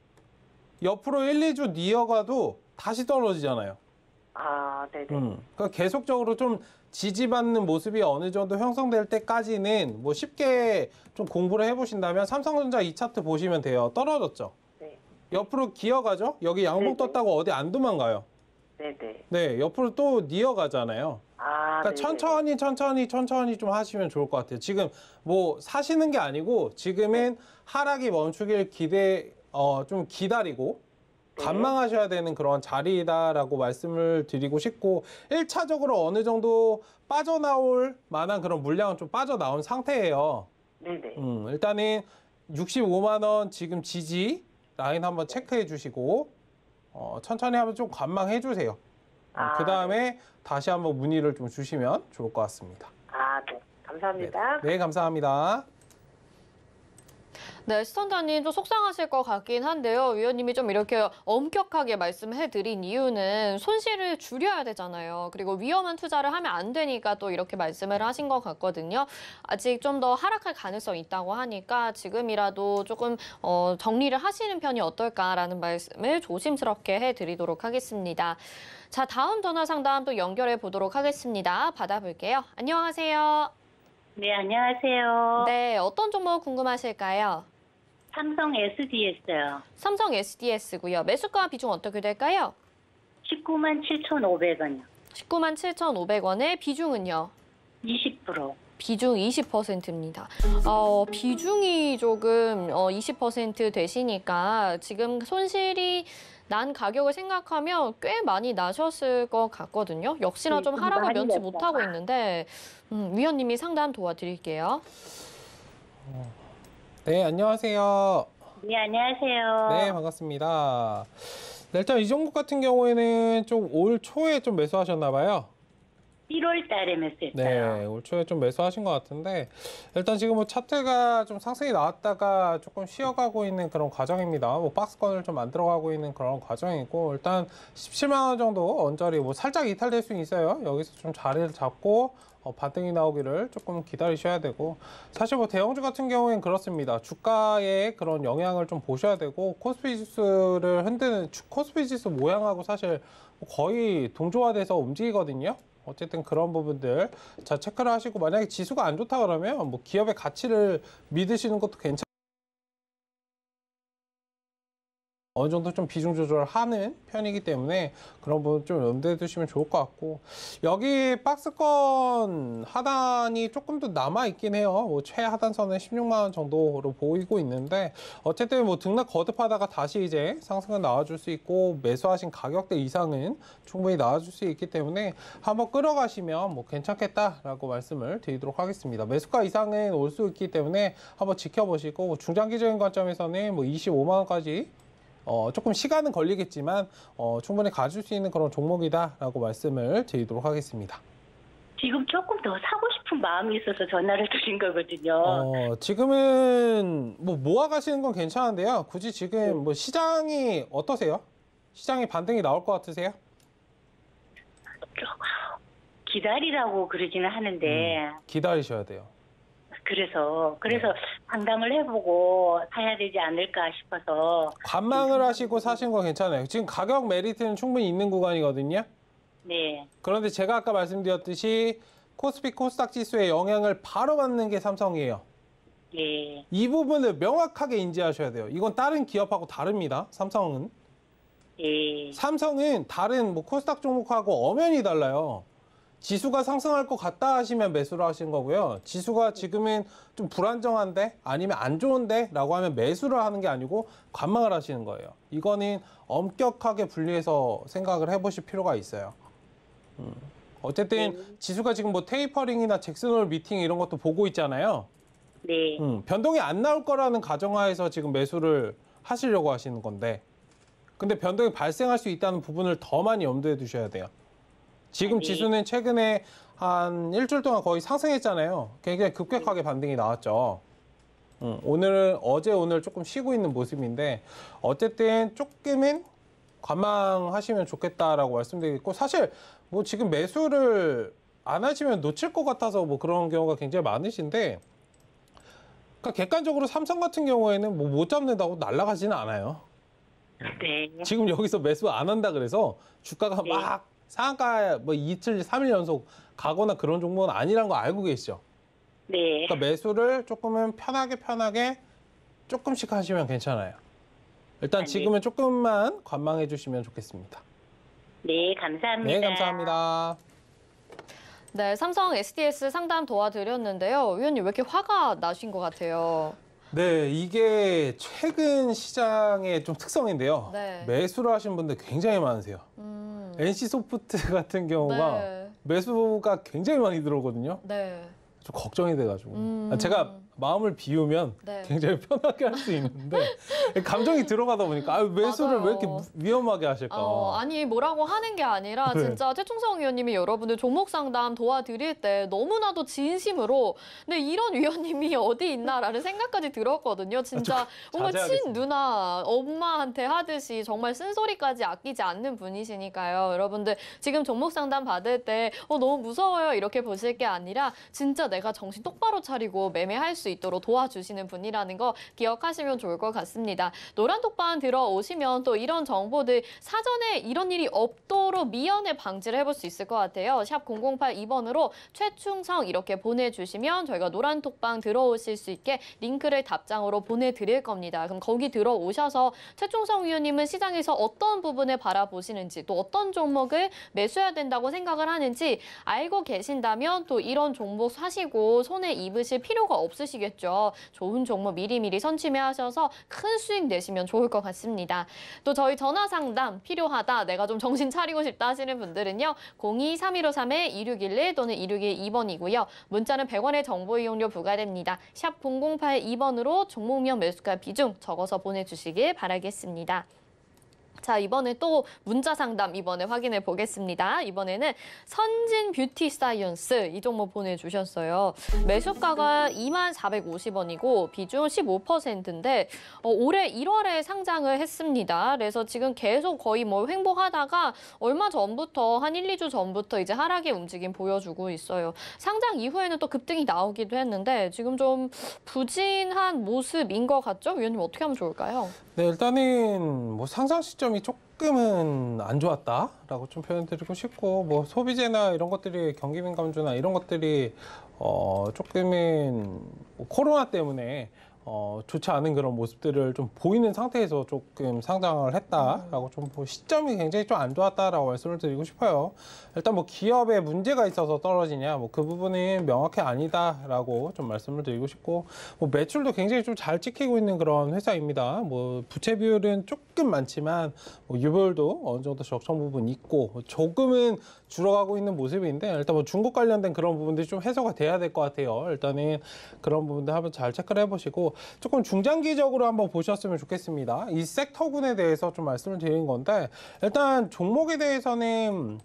옆으로 1, 2주 이어가도 다시 떨어지잖아요. 네네. 그러니까 계속적으로 좀 지지받는 모습이 어느 정도 형성될 때까지는 뭐 쉽게 좀 공부를 해보신다면 삼성전자 이 차트 보시면 돼요. 떨어졌죠? 네. 옆으로 기어가죠? 여기 양봉 떴다고 어디 안 도망가요. 네네. 네, 옆으로 또 니어가잖아요. 그러니까 네네. 천천히 좀 하시면 좋을 것 같아요. 지금 뭐 사시는 게 아니고 지금은 하락이 멈추길 좀 기다리고 관망하셔야 되는 그런 자리다라고 말씀을 드리고 싶고 1차적으로 어느 정도 빠져나올 만한 그런 물량은 좀 빠져나온 상태예요. 네네. 일단은 65만 원 지금 지지 라인 한번 체크해 주시고 천천히 하면 좀 관망해 주세요. 그 다음에 다시 한번 문의를 좀 주시면 좋을 것 같습니다. 아, 네. 감사합니다. 네, 감사합니다. 네, 시청자님 좀 속상하실 것 같긴 한데요. 위원님이 좀 이렇게 엄격하게 말씀해드린 이유는 손실을 줄여야 되잖아요. 그리고 위험한 투자를 하면 안 되니까 또 이렇게 말씀을 하신 것 같거든요. 아직 좀 더 하락할 가능성이 있다고 하니까 지금이라도 조금 정리를 하시는 편이 어떨까라는 말씀을 조심스럽게 해드리도록 하겠습니다. 자, 다음 전화 상담 또 연결해 보도록 하겠습니다. 받아볼게요. 안녕하세요. 네, 안녕하세요. 네, 어떤 종목 궁금하실까요? 삼성 SDS요. 삼성 SDS고요. 매수가 비중 어떻게 될까요? 197,500원이요. 197,500원의 비중은요? 20%. 비중 20%입니다. 비중이 조금 20% 되시니까 지금 손실이 난 가격을 생각하면 꽤 많이 나셨을 것 같거든요. 역시나 네, 좀 좀 하락을 많이 면치 났어요. 못하고 있는데 위원님이 상담 도와드릴게요. 네, 안녕하세요. 네, 안녕하세요. 네, 반갑습니다. 네, 일단 이 종목 같은 경우에는 좀 올 초에 좀 매수하셨나 봐요. 1월 달에 매수했어요. 네, 올 초에 좀 매수하신 것 같은데 일단 지금 뭐 차트가 좀 상승이 나왔다가 조금 쉬어가고 있는 그런 과정입니다. 뭐 박스권을 좀 만들어가고 있는 그런 과정이고 일단 17만 원 정도 언저리 뭐 살짝 이탈될 수 있어요. 여기서 좀 자리를 잡고 반등이 나오기를 조금 기다리셔야 되고 사실 뭐 대형주 같은 경우에는 그렇습니다. 주가의 그런 영향을 좀 보셔야 되고 코스피 지수를 흔드는 코스피 지수 모양하고 사실 거의 동조화돼서 움직이거든요. 어쨌든 그런 부분들 자 체크를 하시고 만약에 지수가 안 좋다 그러면 뭐 기업의 가치를 믿으시는 것도 괜찮아요. 어느 정도 좀 비중 조절을 하는 편이기 때문에 그런 부분 좀 염두에 두시면 좋을 것 같고 여기 박스권 하단이 조금 더 남아 있긴 해요. 뭐 최하단선은 16만 원 정도로 보이고 있는데 어쨌든 뭐 등락 거듭하다가 다시 이제 상승은 나와줄 수 있고 매수하신 가격대 이상은 충분히 나와줄 수 있기 때문에 한번 끌어가시면 뭐 괜찮겠다라고 말씀을 드리도록 하겠습니다. 매수가 이상은 올 수 있기 때문에 한번 지켜보시고 중장기적인 관점에서는 뭐 25만 원까지 조금 시간은 걸리겠지만 충분히 가질 수 있는 그런 종목이다라고 말씀을 드리도록 하겠습니다. 지금 조금 더 사고 싶은 마음이 있어서 전화를 드린 거거든요. 지금은 뭐 모아가시는 건 괜찮은데요. 굳이 지금 뭐 시장이 어떠세요? 시장이 반등이 나올 것 같으세요? 기다리라고 그러지는 하는데 기다리셔야 돼요. 그래서 상담을 해보고 사야 되지 않을까 싶어서. 관망을 하시고 사신 건 괜찮아요. 지금 가격 메리트는 충분히 있는 구간이거든요. 네. 그런데 제가 아까 말씀드렸듯이 코스피 코스닥 지수의 영향을 바로 받는 게 삼성이에요. 네. 이 부분을 명확하게 인지하셔야 돼요. 이건 다른 기업하고 다릅니다. 삼성은. 네. 삼성은 다른 뭐 코스닥 종목하고 엄연히 달라요. 지수가 상승할 것 같다 하시면 매수를 하시는 거고요. 지수가 지금은 좀 불안정한데 아니면 안 좋은데 라고 하면 매수를 하는 게 아니고 관망을 하시는 거예요. 이거는 엄격하게 분리해서 생각을 해보실 필요가 있어요. 어쨌든 지수가 지금 뭐 테이퍼링이나 잭슨홀 미팅 이런 것도 보고 있잖아요. 네. 변동이 안 나올 거라는 가정하에서 지금 매수를 하시려고 하시는 건데 근데 변동이 발생할 수 있다는 부분을 더 많이 염두에 두셔야 돼요. 지금 지수는 최근에 한 일주일 동안 거의 상승했잖아요. 굉장히 급격하게 반등이 나왔죠. 어제 오늘 조금 쉬고 있는 모습인데 어쨌든 조금은 관망하시면 좋겠다라고 말씀드리고 사실 뭐 지금 매수를 안 하시면 놓칠 것 같아서 뭐 그런 경우가 굉장히 많으신데 그러니까 객관적으로 삼성 같은 경우에는 뭐 못 잡는다고 날아가지는 않아요. 네. 지금 여기서 매수 안 한다 그래서 주가가 네. 막 상한가 뭐 이틀, 3일 연속 가거나 그런 종목은 아니라는 거 알고 계시죠? 네. 그러니까 매수를 조금은 편하게 조금씩 하시면 괜찮아요. 일단 지금은 조금만 관망해 주시면 좋겠습니다. 네, 감사합니다. 네, 감사합니다. 네, 삼성 SDS 상담 도와드렸는데요. 위원님 왜 이렇게 화가 나신 것 같아요? 네, 이게 최근 시장의 좀 특성인데요. 네. 매수를 하신 분들 굉장히 많으세요. NC소프트 같은 경우가 네. 매수가 굉장히 많이 들어오거든요. 네. 좀 걱정이 돼가지고 제가 마음을 비우면 네. 굉장히 편하게 할 수 있는데 감정이 들어가다 보니까 아유, 매수를 맞아요. 왜 이렇게 위험하게 하실까? 아니 뭐라고 하는 게 아니라 네. 진짜 최충성 위원님이 여러분들 종목 상담 도와드릴 때 너무나도 진심으로 근데 이런 위원님이 어디 있나라는 생각까지 들었거든요. 진짜 뭔가 자제하겠습니다. 친누나 엄마한테 하듯이 정말 쓴소리까지 아끼지 않는 분이시니까요. 여러분들 지금 종목 상담 받을 때 너무 무서워요 이렇게 보실 게 아니라 진짜 내가 정신 똑바로 차리고 매매할 수 있도록 도와주시는 분이라는 거 기억하시면 좋을 것 같습니다. 노란톡방 들어오시면 또 이런 정보들 사전에 이런 일이 없도록 미연에 방지를 해볼 수 있을 것 같아요. 샵 0082번으로 최충성 이렇게 보내주시면 저희가 노란톡방 들어오실 수 있게 링크를 답장으로 보내드릴 겁니다. 그럼 거기 들어오셔서 최충성 위원님은 시장에서 어떤 부분을 바라보시는지 또 어떤 종목을 매수해야 된다고 생각을 하는지 알고 계신다면 또 이런 종목 사시고 손에 입으실 필요가 없으시겠죠. 좋은 종목 미리미리 선취매하셔서 큰 수익 내시면 좋을 것 같습니다. 또 저희 전화 상담 필요하다, 내가 좀 정신 차리고 싶다 하시는 분들은요. 02-3153-2611 또는 2612번이고요. 문자는 100원의 정보 이용료 부과됩니다. 샵 0082번으로 종목명 매수가 비중 적어서 보내주시길 바라겠습니다. 자, 이번에 또 문자 상담 이번에 확인해 보겠습니다. 이번에는 선진 뷰티 사이언스 이 종목 보내주셨어요. 매수가가 2450원이고 비중 15%인데 올해 1월에 상장을 했습니다. 그래서 지금 계속 거의 뭐 횡보하다가 얼마 전부터 한 1, 2주 전부터 이제 하락의 움직임 보여주고 있어요. 상장 이후에는 또 급등이 나오기도 했는데 지금 좀 부진한 모습인 것 같죠? 위원님 어떻게 하면 좋을까요? 네, 일단은 뭐 상장 시점이 조금은 안 좋았다라고 좀 표현드리고 싶고, 뭐 소비재나 이런 것들이 경기 민감주나 이런 것들이 조금은 뭐 코로나 때문에 좋지 않은 그런 모습들을 좀 보이는 상태에서 조금 상장을 했다라고 좀 시점이 굉장히 좀 안 좋았다라고 말씀을 드리고 싶어요. 일단 뭐 기업에 문제가 있어서 떨어지냐, 뭐 그 부분은 명확히 아니다라고 좀 말씀을 드리고 싶고, 뭐 매출도 굉장히 좀 잘 찍히고 있는 그런 회사입니다. 뭐 부채 비율은 조금 많지만 뭐 유보율도 어느 정도 적정 부분 있고 조금은 줄어가고 있는 모습인데, 일단 뭐 중국 관련된 그런 부분들이 좀 해소가 돼야 될 것 같아요. 일단은 그런 부분들 한번 잘 체크를 해보시고 조금 중장기적으로 한번 보셨으면 좋겠습니다. 이 섹터군에 대해서 좀 말씀을 드린 건데, 일단 종목에 대해서는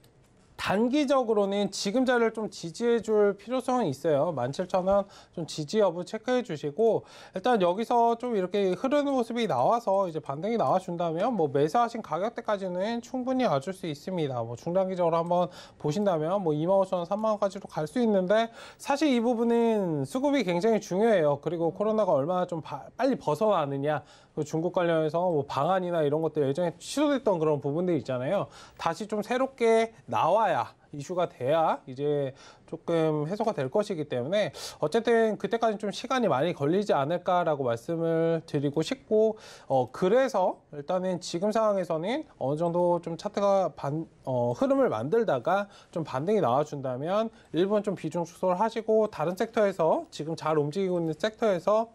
단기적으로는 지금 자리를 좀 지지해 줄 필요성이 있어요. 17,000원 좀 지지 여부 체크해 주시고, 일단 여기서 좀 이렇게 흐르는 모습이 나와서 이제 반등이 나와준다면 뭐 매수하신 가격대까지는 충분히 와줄 수 있습니다. 뭐 중장기적으로 한번 보신다면 뭐 25,000원, 3만원까지도 갈 수 있는데, 사실 이 부분은 수급이 굉장히 중요해요. 그리고 코로나가 얼마나 좀 빨리 벗어나느냐, 중국 관련해서 뭐 방안이나 이런 것들 예전에 취소됐던 그런 부분들이 있잖아요. 다시 좀 새롭게 나와야, 이슈가 돼야 이제 조금 해소가 될 것이기 때문에 어쨌든 그때까지 좀 시간이 많이 걸리지 않을까라고 말씀을 드리고 싶고, 그래서 일단은 지금 상황에서는 어느 정도 좀 차트가 흐름을 만들다가 좀 반등이 나와준다면 일본 좀 비중 축소를 하시고, 다른 섹터에서 지금 잘 움직이고 있는 섹터에서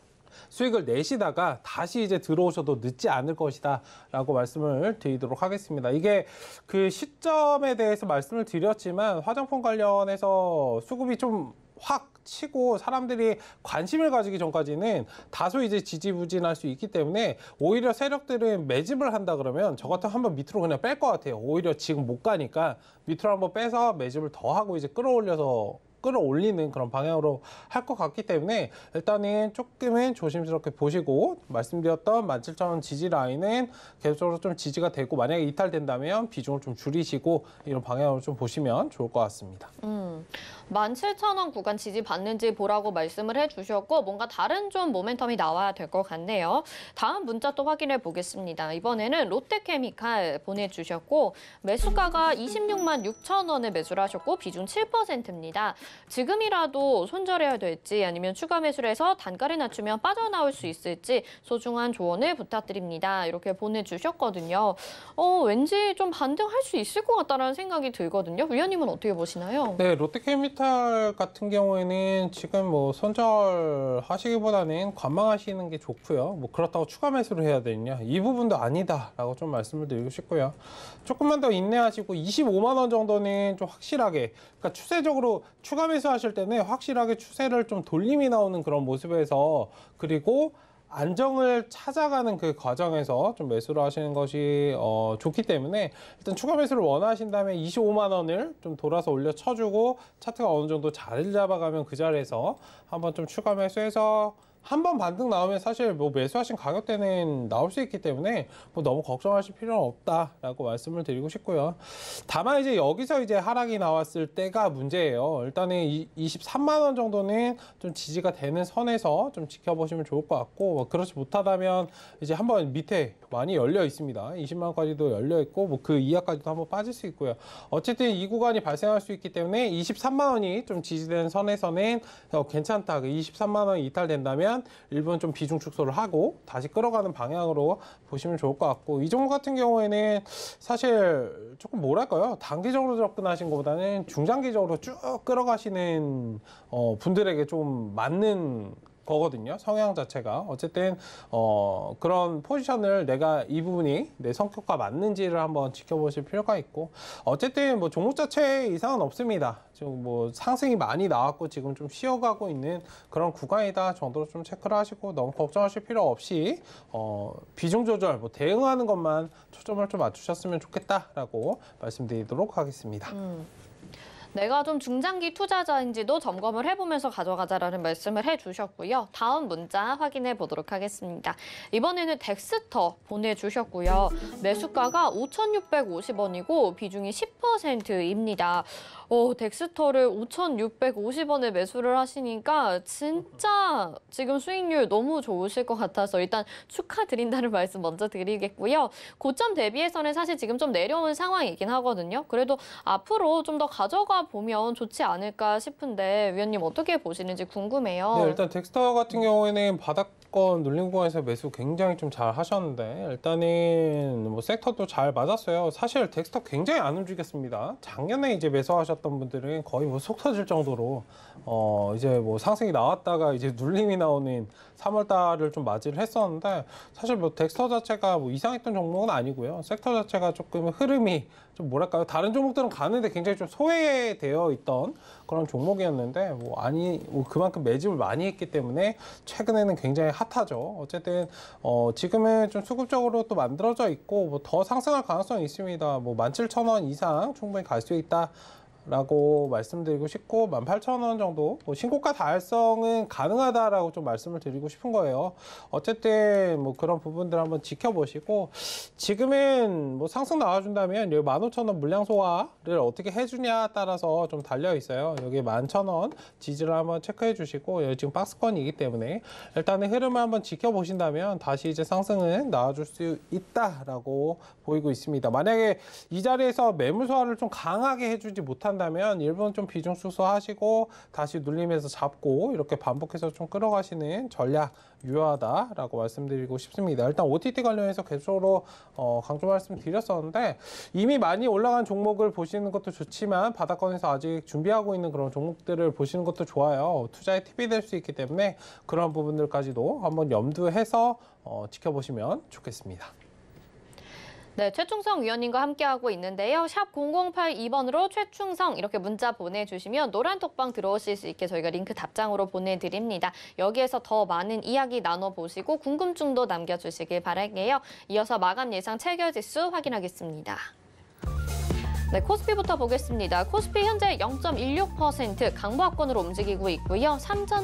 수익을 내시다가 다시 이제 들어오셔도 늦지 않을 것이다 라고 말씀을 드리도록 하겠습니다. 이게 그 시점에 대해서 말씀을 드렸지만 화장품 관련해서 수급이 좀 확 치고 사람들이 관심을 가지기 전까지는 다소 이제 지지부진할 수 있기 때문에, 오히려 세력들은 매집을 한다 그러면 저 같으면 한번 밑으로 그냥 뺄 것 같아요. 오히려 지금 못 가니까 밑으로 한번 빼서 매집을 더 하고 이제 끌어올리는 그런 방향으로 할 것 같기 때문에, 일단은 조금은 조심스럽게 보시고, 말씀드렸던 17,000원 지지 라인은 계속적으로 좀 지지가 되고, 만약에 이탈된다면 비중을 좀 줄이시고 이런 방향으로 좀 보시면 좋을 것 같습니다. 17,000원 구간 지지 받는지 보라고 말씀을 해주셨고, 뭔가 다른 좀 모멘텀이 나와야 될 것 같네요. 다음 문자 또 확인해 보겠습니다. 이번에는 롯데케미칼 보내주셨고, 매수가가 26만 6천원에 매수를 하셨고 비중 7%입니다. 지금이라도 손절해야 될지 아니면 추가 매수를 해서 단가를 낮추면 빠져나올 수 있을지 소중한 조언을 부탁드립니다. 이렇게 보내주셨거든요. 왠지 좀 반등할 수 있을 것 같다는 생각이 들거든요. 위원님은 어떻게 보시나요? 네, 롯데케미칼 같은 경우에는 지금 뭐 손절하시기보다는 관망하시는 게 좋고요. 뭐 그렇다고 추가 매수를 해야 되느냐, 이 부분도 아니다라고 좀 말씀을 드리고 싶고요. 조금만 더 인내하시고 25만 원 정도는 좀 확실하게, 그러니까 추세적으로 추가 추가 매수하실 때는 확실하게 추세를 좀 돌림이 나오는 그런 모습에서 그리고 안정을 찾아가는 그 과정에서 좀 매수를 하시는 것이 좋기 때문에 일단 추가 매수를 원하신다면 25만 원을 좀 돌아서 올려 쳐주고 차트가 어느 정도 자리를 잡아가면 그 자리에서 한번 좀 추가 매수해서 한 번 반등 나오면 사실 뭐 매수하신 가격대는 나올 수 있기 때문에 뭐 너무 걱정하실 필요는 없다라고 말씀을 드리고 싶고요. 다만 이제 여기서 이제 하락이 나왔을 때가 문제예요. 일단은 23만 원 정도는 좀 지지가 되는 선에서 좀 지켜보시면 좋을 것 같고, 뭐 그렇지 못하다면 이제 한번 밑에 많이 열려 있습니다. 20만 원까지도 열려 있고 뭐 그 이하까지도 한번 빠질 수 있고요. 어쨌든 이 구간이 발생할 수 있기 때문에 23만 원이 좀 지지되는 선에서는 괜찮다. 23만 원이 이탈된다면 일부는 좀 비중 축소를 하고 다시 끌어가는 방향으로 보시면 좋을 것 같고, 이 종목 같은 경우에는 사실 조금 뭐랄까요, 단기적으로 접근하신 것보다는 중장기적으로 쭉 끌어가시는 분들에게 좀 맞는 거거든요. 성향 자체가. 어쨌든 그런 포지션을 내가 이 부분이 내 성격과 맞는지를 한번 지켜보실 필요가 있고, 어쨌든 뭐 종목 자체에 이상은 없습니다. 지금 뭐 상승이 많이 나왔고 지금 좀 쉬어가고 있는 그런 구간이다 정도로 좀 체크를 하시고, 너무 걱정하실 필요 없이 비중 조절, 뭐 대응하는 것만 초점을 좀 맞추셨으면 좋겠다라고 말씀드리도록 하겠습니다. 내가 좀 중장기 투자자인지도 점검을 해보면서 가져가자라는 말씀을 해주셨고요. 다음 문자 확인해 보도록 하겠습니다. 이번에는 덱스터 보내주셨고요. 매수가가 5,650원이고 비중이 10%입니다. 덱스터를 5,650원에 매수를 하시니까 진짜 지금 수익률 너무 좋으실 것 같아서 일단 축하드린다는 말씀 먼저 드리겠고요. 고점 대비해서는 사실 지금 좀 내려온 상황이긴 하거든요. 그래도 앞으로 좀 더 가져가 보면 좋지 않을까 싶은데 위원님 어떻게 보시는지 궁금해요. 네, 일단 덱스터 같은 경우에는 바닥권 눌린 구간에서 매수 굉장히 좀 잘 하셨는데, 일단은 뭐 섹터도 잘 맞았어요. 사실 덱스터 굉장히 안 움직였습니다. 작년에 이제 매수하셨던 분들은 거의 뭐 속 터질 정도로 이제 뭐 상승이 나왔다가 이제 눌림이 나오는 3월 달을 좀 맞이를 했었는데, 사실 뭐 덱스터 자체가 뭐 이상했던 종목은 아니고요. 섹터 자체가 조금 흐름이 좀 뭐랄까요, 다른 종목들은 가는데 굉장히 좀 소외되어 있던 그런 종목이었는데 뭐 그만큼 매집을 많이 했기 때문에 최근에는 굉장히 핫하죠. 어쨌든 지금은 좀 수급적으로 또 만들어져 있고 뭐 더 상승할 가능성이 있습니다. 뭐 17,000원 이상 충분히 갈 수 있다 라고 말씀드리고 싶고, 18,000원 정도 신고가 달성은 가능하다라고 좀 말씀을 드리고 싶은 거예요. 어쨌든 뭐 그런 부분들 한번 지켜보시고, 지금은 뭐 상승 나와준다면 여기 15,000원 물량 소화를 어떻게 해주냐 따라서 좀 달려 있어요. 여기 11,000원 지지를 한번 체크해 주시고, 여기 지금 박스권이기 때문에 일단은 흐름을 한번 지켜보신다면 다시 이제 상승은 나와줄 수 있다라고 보이고 있습니다. 만약에 이 자리에서 매물 소화를 좀 강하게 해주지 못한다면 일부는 좀 비중 축소하시고 다시 눌림에서 잡고 이렇게 반복해서 좀 끌어가시는 전략 유효하다라고 말씀드리고 싶습니다. 일단 OTT 관련해서 계속적으로 강조 말씀드렸었는데, 이미 많이 올라간 종목을 보시는 것도 좋지만 바닥권에서 아직 준비하고 있는 그런 종목들을 보시는 것도 좋아요. 투자의 팁이 될 수 있기 때문에 그런 부분들까지도 한번 염두해서 지켜보시면 좋겠습니다. 네, 최충성 위원님과 함께하고 있는데요. 샵 0082번으로 최충성 이렇게 문자 보내주시면 노란 톡방 들어오실 수 있게 저희가 링크 답장으로 보내드립니다. 여기에서 더 많은 이야기 나눠보시고 궁금증도 남겨주시길 바랄게요. 이어서 마감 예상 체결지수 확인하겠습니다. 네, 코스피부터 보겠습니다. 코스피 현재 0.16% 강보합권으로 움직이고 있고요.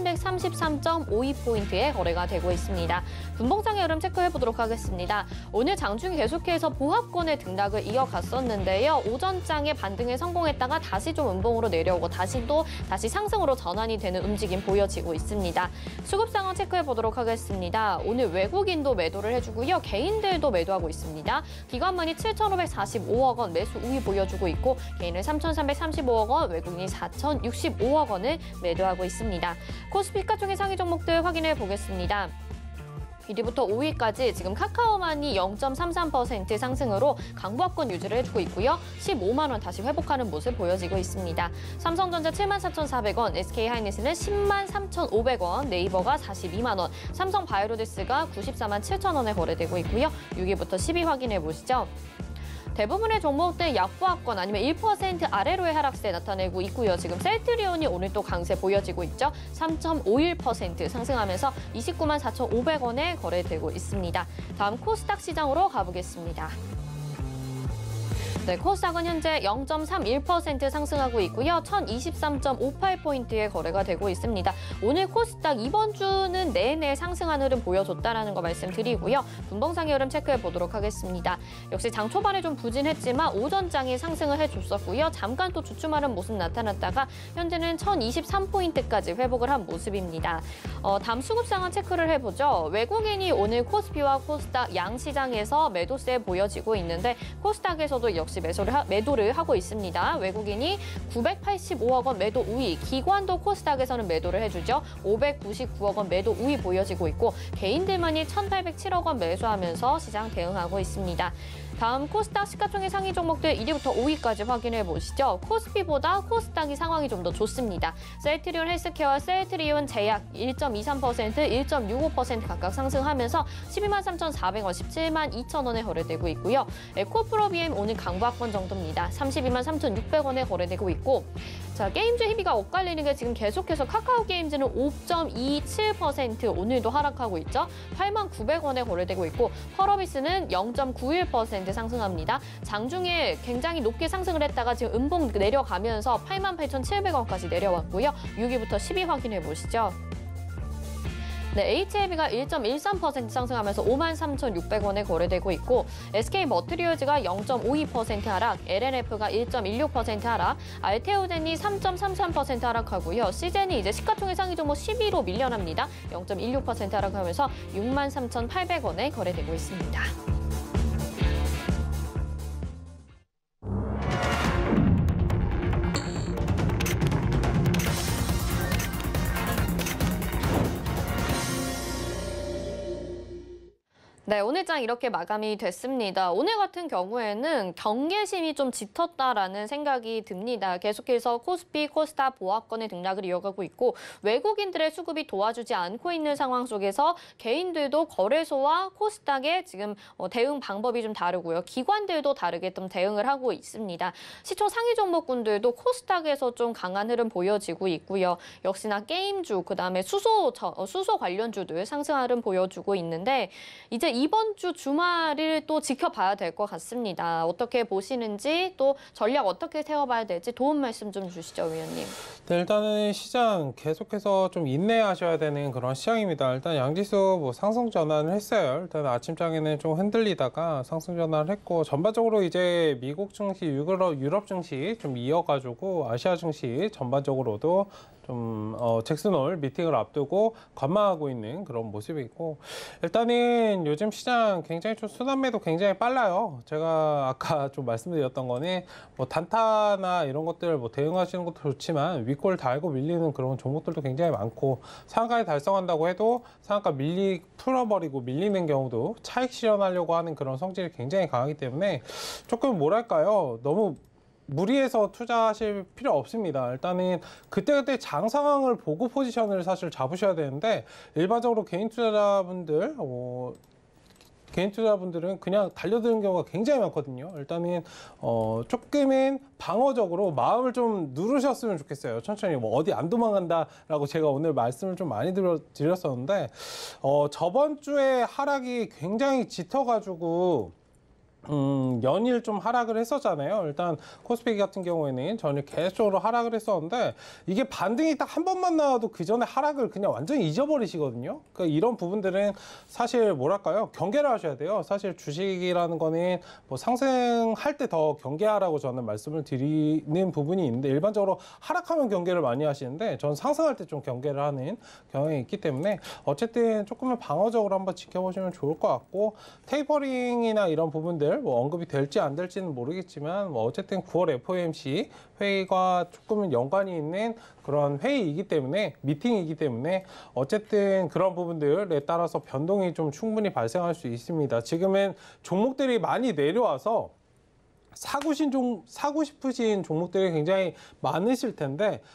3,133.52포인트에 거래가 되고 있습니다. 분봉장의 흐름 체크해보도록 하겠습니다. 오늘 장중에 계속해서 보합권의 등락을 이어갔었는데요. 오전장에 반등에 성공했다가 다시 좀 음봉으로 내려오고 다시 상승으로 전환이 되는 움직임 보여지고 있습니다. 수급 상황 체크해보도록 하겠습니다. 오늘 외국인도 매도를 해주고요. 개인들도 매도하고 있습니다. 기관만이 7,545억 원 매수 우위 보여주고 있고, 개인은 3,335억 원, 외국인이 4,065억 원을 매도하고 있습니다. 코스피가 쪽의 상위 종목들 확인해 보겠습니다. 1위부터 5위까지 지금 카카오만이 0.33% 상승으로 강보합권 유지를 해주고 있고요. 15만 원 다시 회복하는 모습 보여지고 있습니다. 삼성전자 74,400원, SK하이닉스는 103,500원, 네이버가 42만 원, 삼성바이오로직스가 94만 7천 원에 거래되고 있고요. 6위부터 10위 확인해 보시죠. 대부분의 종목들 약보합권 아니면 1% 아래로의 하락세 나타내고 있고요. 지금 셀트리온이 오늘 또 강세 보여지고 있죠. 3.51% 상승하면서 29만 4,500원에 거래되고 있습니다. 다음 코스닥 시장으로 가보겠습니다. 네, 코스닥은 현재 0.31% 상승하고 있고요. 1023.58포인트의 거래가 되고 있습니다. 오늘 코스닥 이번 주는 내내 상승한 흐름 보여줬다라는 거 말씀드리고요. 분봉상의 흐름 체크해 보도록 하겠습니다. 역시 장 초반에 좀 부진했지만 오전장이 상승을 해줬었고요. 잠깐 또 주춤하는 모습 나타났다가 현재는 1023포인트까지 회복을 한 모습입니다. 다음 수급 상황 체크를 해보죠. 외국인이 오늘 코스피와 코스닥 양시장에서 매도세 보여지고 있는데 코스닥에서도 역시 매도를 하고 있습니다. 외국인이 985억 원 매도 우위, 기관도 코스닥에서는 매도를 해주죠. 599억 원 매도 우위 보여지고 있고 개인들만이 1,807억 원 매수하면서 시장 대응하고 있습니다. 다음 코스닥 시가총액 상위 종목들 1위부터 5위까지 확인해 보시죠. 코스피보다 코스닥이 상황이 좀 더 좋습니다. 셀트리온 헬스케어와 셀트리온 제약 1.23%, 1.65% 각각 상승하면서 12만 3,400원, 17만 2천원에 거래되고 있고요. 에코프로비엠 오늘 강보합권 정도입니다. 32만 3,600원에 거래되고 있고 자, 게임주 희비가 엇갈리는 게 지금 계속해서 카카오 게임즈는 5.27% 오늘도 하락하고 있죠. 8만 900원에 거래되고 있고 펄어비스는 0.91% 상승합니다. 장중에 굉장히 높게 상승을 했다가 지금 음봉 내려가면서 8만 8,700원까지 내려왔고요. 6위부터 10위 확인해 보시죠. 네, HLB가 1.13% 상승하면서 5만 3,600원에 거래되고 있고 SK머트리얼즈가 0.52% 하락, LNF가 1.16% 하락, 알테오젠이 3.33% 하락하고요. 시젠이 이제 시가총액 상위 종목 10위로 밀려납니다. 0.16% 하락하면서 6만 3,800원에 거래되고 있습니다. 네, 오늘 장 이렇게 마감이 됐습니다. 오늘 같은 경우에는 경계심이 좀 짙었다라는 생각이 듭니다. 계속해서 코스피, 코스닥 보합권의 등락을 이어가고 있고 외국인들의 수급이 도와주지 않고 있는 상황 속에서 개인들도 거래소와 코스닥의 지금 대응 방법이 좀 다르고요. 기관들도 다르게 좀 대응을 하고 있습니다. 시초 상위 종목군들도 코스닥에서 좀 강한 흐름 보여지고 있고요. 역시나 게임주, 그다음에 수소 관련주들 상승 흐름 보여주고 있는데 이제 이번 주 주말을 또 지켜봐야 될 것 같습니다. 어떻게 보시는지 또 전략 어떻게 세워봐야 될지 도움 말씀 좀 주시죠, 위원님. 네, 일단은 시장 계속해서 좀 인내하셔야 되는 그런 시장입니다. 일단 양지수 뭐 상승 전환을 했어요. 일단 아침장에는 좀 흔들리다가 상승 전환을 했고 전반적으로 이제 미국 증시, 유럽 증시 좀 이어가지고 아시아 증시 전반적으로도 좀 잭슨홀 미팅을 앞두고 관망하고 있는 그런 모습이고 일단은 요즘 시장 굉장히 좀 순환매도 굉장히 빨라요. 제가 아까 좀 말씀드렸던 거는 뭐 단타나 이런 것들 뭐 대응하시는 것도 좋지만 윗골 달고 밀리는 그런 종목들도 굉장히 많고 상한가에 달성한다고 해도 상한가 풀어버리고 밀리는 경우도 차익 실현하려고 하는 그런 성질이 굉장히 강하기 때문에 조금 뭐랄까요, 너무 무리해서 투자하실 필요 없습니다. 일단은 그때그때 장 상황을 보고 포지션을 사실 잡으셔야 되는데 일반적으로 개인 투자자분들은 그냥 달려드는 경우가 굉장히 많거든요. 일단은 조금은 방어적으로 마음을 좀 누르셨으면 좋겠어요. 천천히 뭐 어디 안 도망간다라고 제가 오늘 말씀을 좀 많이 드렸었는데 저번 주에 하락이 굉장히 짙어가지고 연일 좀 하락을 했었잖아요. 일단 코스피 같은 경우에는 전일 계속적으로 하락을 했었는데 이게 반등이 딱 한 번만 나와도 그 전에 하락을 그냥 완전히 잊어버리시거든요. 그러니까 이런 부분들은 사실 뭐랄까요, 경계를 하셔야 돼요. 사실 주식이라는 거는 뭐 상승할 때 더 경계하라고 저는 말씀을 드리는 부분이 있는데 일반적으로 하락하면 경계를 많이 하시는데 전 상승할 때 좀 경계를 하는 경향이 있기 때문에 어쨌든 조금은 방어적으로 한번 지켜보시면 좋을 것 같고 테이퍼링이나 이런 부분들 뭐 언급이 될지 안 될지는 모르겠지만 뭐 어쨌든 9월 FOMC 회의가 조금은 연관이 있는 그런 회의이기 때문에 미팅이기 때문에 어쨌든 그런 부분들에 따라서 변동이 좀 충분히 발생할 수 있습니다. 지금은 종목들이 많이 내려와서 사고 싶으신 종목들이 굉장히 많으실 텐데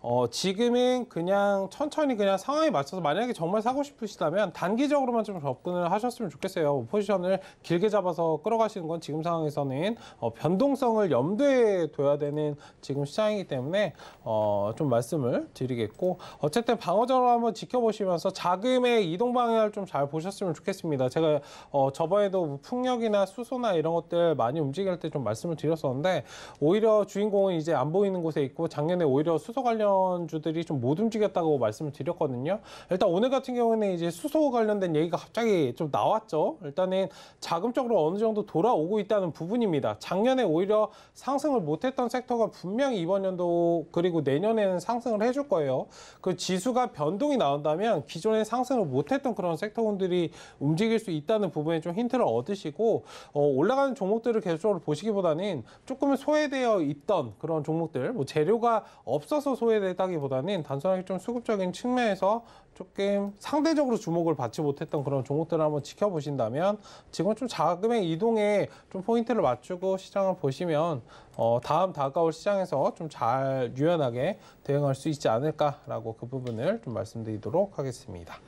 지금은 그냥 천천히 그냥 상황에 맞춰서 만약에 정말 사고 싶으시다면 단기적으로만 좀 접근을 하셨으면 좋겠어요. 포지션을 길게 잡아서 끌어가시는 건 지금 상황에서는 변동성을 염두에 둬야 되는 지금 시장이기 때문에 좀 말씀을 드리겠고, 어쨌든 방어적으로 한번 지켜보시면서 자금의 이동 방향을 좀 잘 보셨으면 좋겠습니다. 제가 저번에도 풍력이나 수소나 이런 것들 많이 움직일 때 좀 말씀을 드렸었는데, 오히려 주인공은 이제 안 보이는 곳에 있고 작년에 오히려 수소 관련주들이 좀 못 움직였다고 말씀을 드렸거든요. 일단 오늘 같은 경우는 이제 수소 관련된 얘기가 갑자기 좀 나왔죠. 일단은 자금적으로 어느 정도 돌아오고 있다는 부분입니다. 작년에 오히려 상승을 못했던 섹터가 분명히 이번 연도 그리고 내년에는 상승을 해줄 거예요. 그 지수가 변동이 나온다면 기존에 상승을 못했던 그런 섹터군들이 움직일 수 있다는 부분에 좀 힌트를 얻으시고, 올라가는 종목들을 계속적으로 보시기보다는 조금은 소외되어 있던 그런 종목들, 뭐 재료가 없어서 소외되다기보다는 단순하게 좀 수급적인 측면에서 조금 상대적으로 주목을 받지 못했던 그런 종목들을 한번 지켜보신다면 지금 좀 자금의 이동에 좀 포인트를 맞추고 시장을 보시면 다음 다가올 시장에서 좀 잘 유연하게 대응할 수 있지 않을까라고 그 부분을 좀 말씀드리도록 하겠습니다.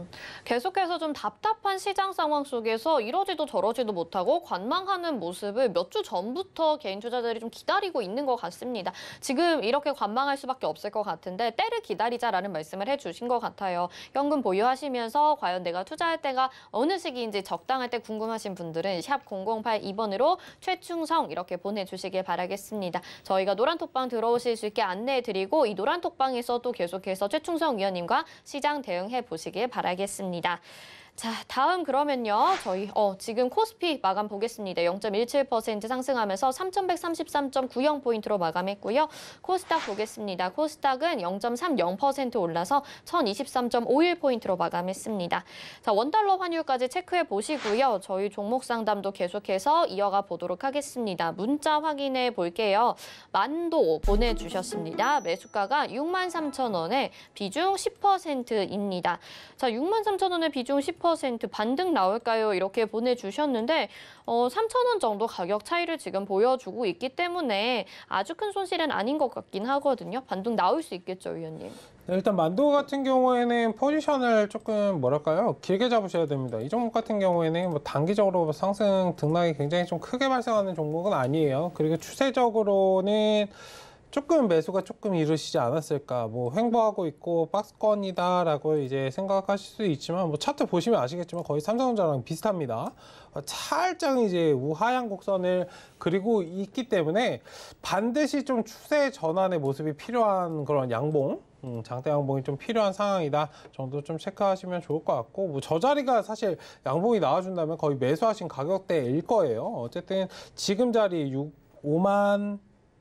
계속해서 좀 답답한 시장 상황 속에서 이러지도 저러지도 못하고 관망하는 모습을 몇 주 전부터 개인 투자자들이 좀 기다리고 있는 것 같습니다. 지금 이렇게 관망할 수밖에 없을 것 같은데 때를 기다리자라는 말씀을 해주신 것 같아요. 현금 보유하시면서 과연 내가 투자할 때가 어느 시기인지 적당할 때 궁금하신 분들은 샵 0082번으로 최충성 이렇게 보내주시길 바라겠습니다. 저희가 노란톡방 들어오실 수 있게 안내해드리고 이 노란톡방에서도 계속해서 최충성 위원님과 시장 대응해 보시길 바라겠습니다. 자, 다음 그러면요. 저희 지금 코스피 마감 보겠습니다. 0.17% 상승하면서 3,133.90포인트로 마감했고요. 코스닥 보겠습니다. 코스닥은 0.30% 올라서 1,023.51포인트로 마감했습니다. 자, 원달러 환율까지 체크해 보시고요. 저희 종목 상담도 계속해서 이어가 보도록 하겠습니다. 문자 확인해 볼게요. 만도 보내주셨습니다. 매수가가 63,000원에 비중 10%입니다. 자, 63,000원에 비중 10% 반등 나올까요? 이렇게 보내주셨는데 3,000원 정도 가격 차이를 지금 보여주고 있기 때문에 아주 큰 손실은 아닌 것 같긴 하거든요. 반등 나올 수 있겠죠, 위원님? 네, 일단 만도 같은 경우에는 포지션을 조금 뭐랄까요? 길게 잡으셔야 됩니다. 이 종목 같은 경우에는 뭐 단기적으로 상승 등락이 굉장히 좀 크게 발생하는 종목은 아니에요. 그리고 추세적으로는 조금 매수가 조금 이르시지 않았을까. 뭐 횡보하고 있고 박스권이다라고 이제 생각하실 수 있지만, 뭐 차트 보시면 아시겠지만 거의 삼성전자랑 비슷합니다. 살짝 이제 우하향 곡선을 그리고 있기 때문에 반드시 좀 추세 전환의 모습이 필요한 그런 양봉, 장대 양봉이 좀 필요한 상황이다 정도 좀 체크하시면 좋을 것 같고, 뭐 저 자리가 사실 양봉이 나와준다면 거의 매수하신 가격대일 거예요. 어쨌든 지금 자리 5만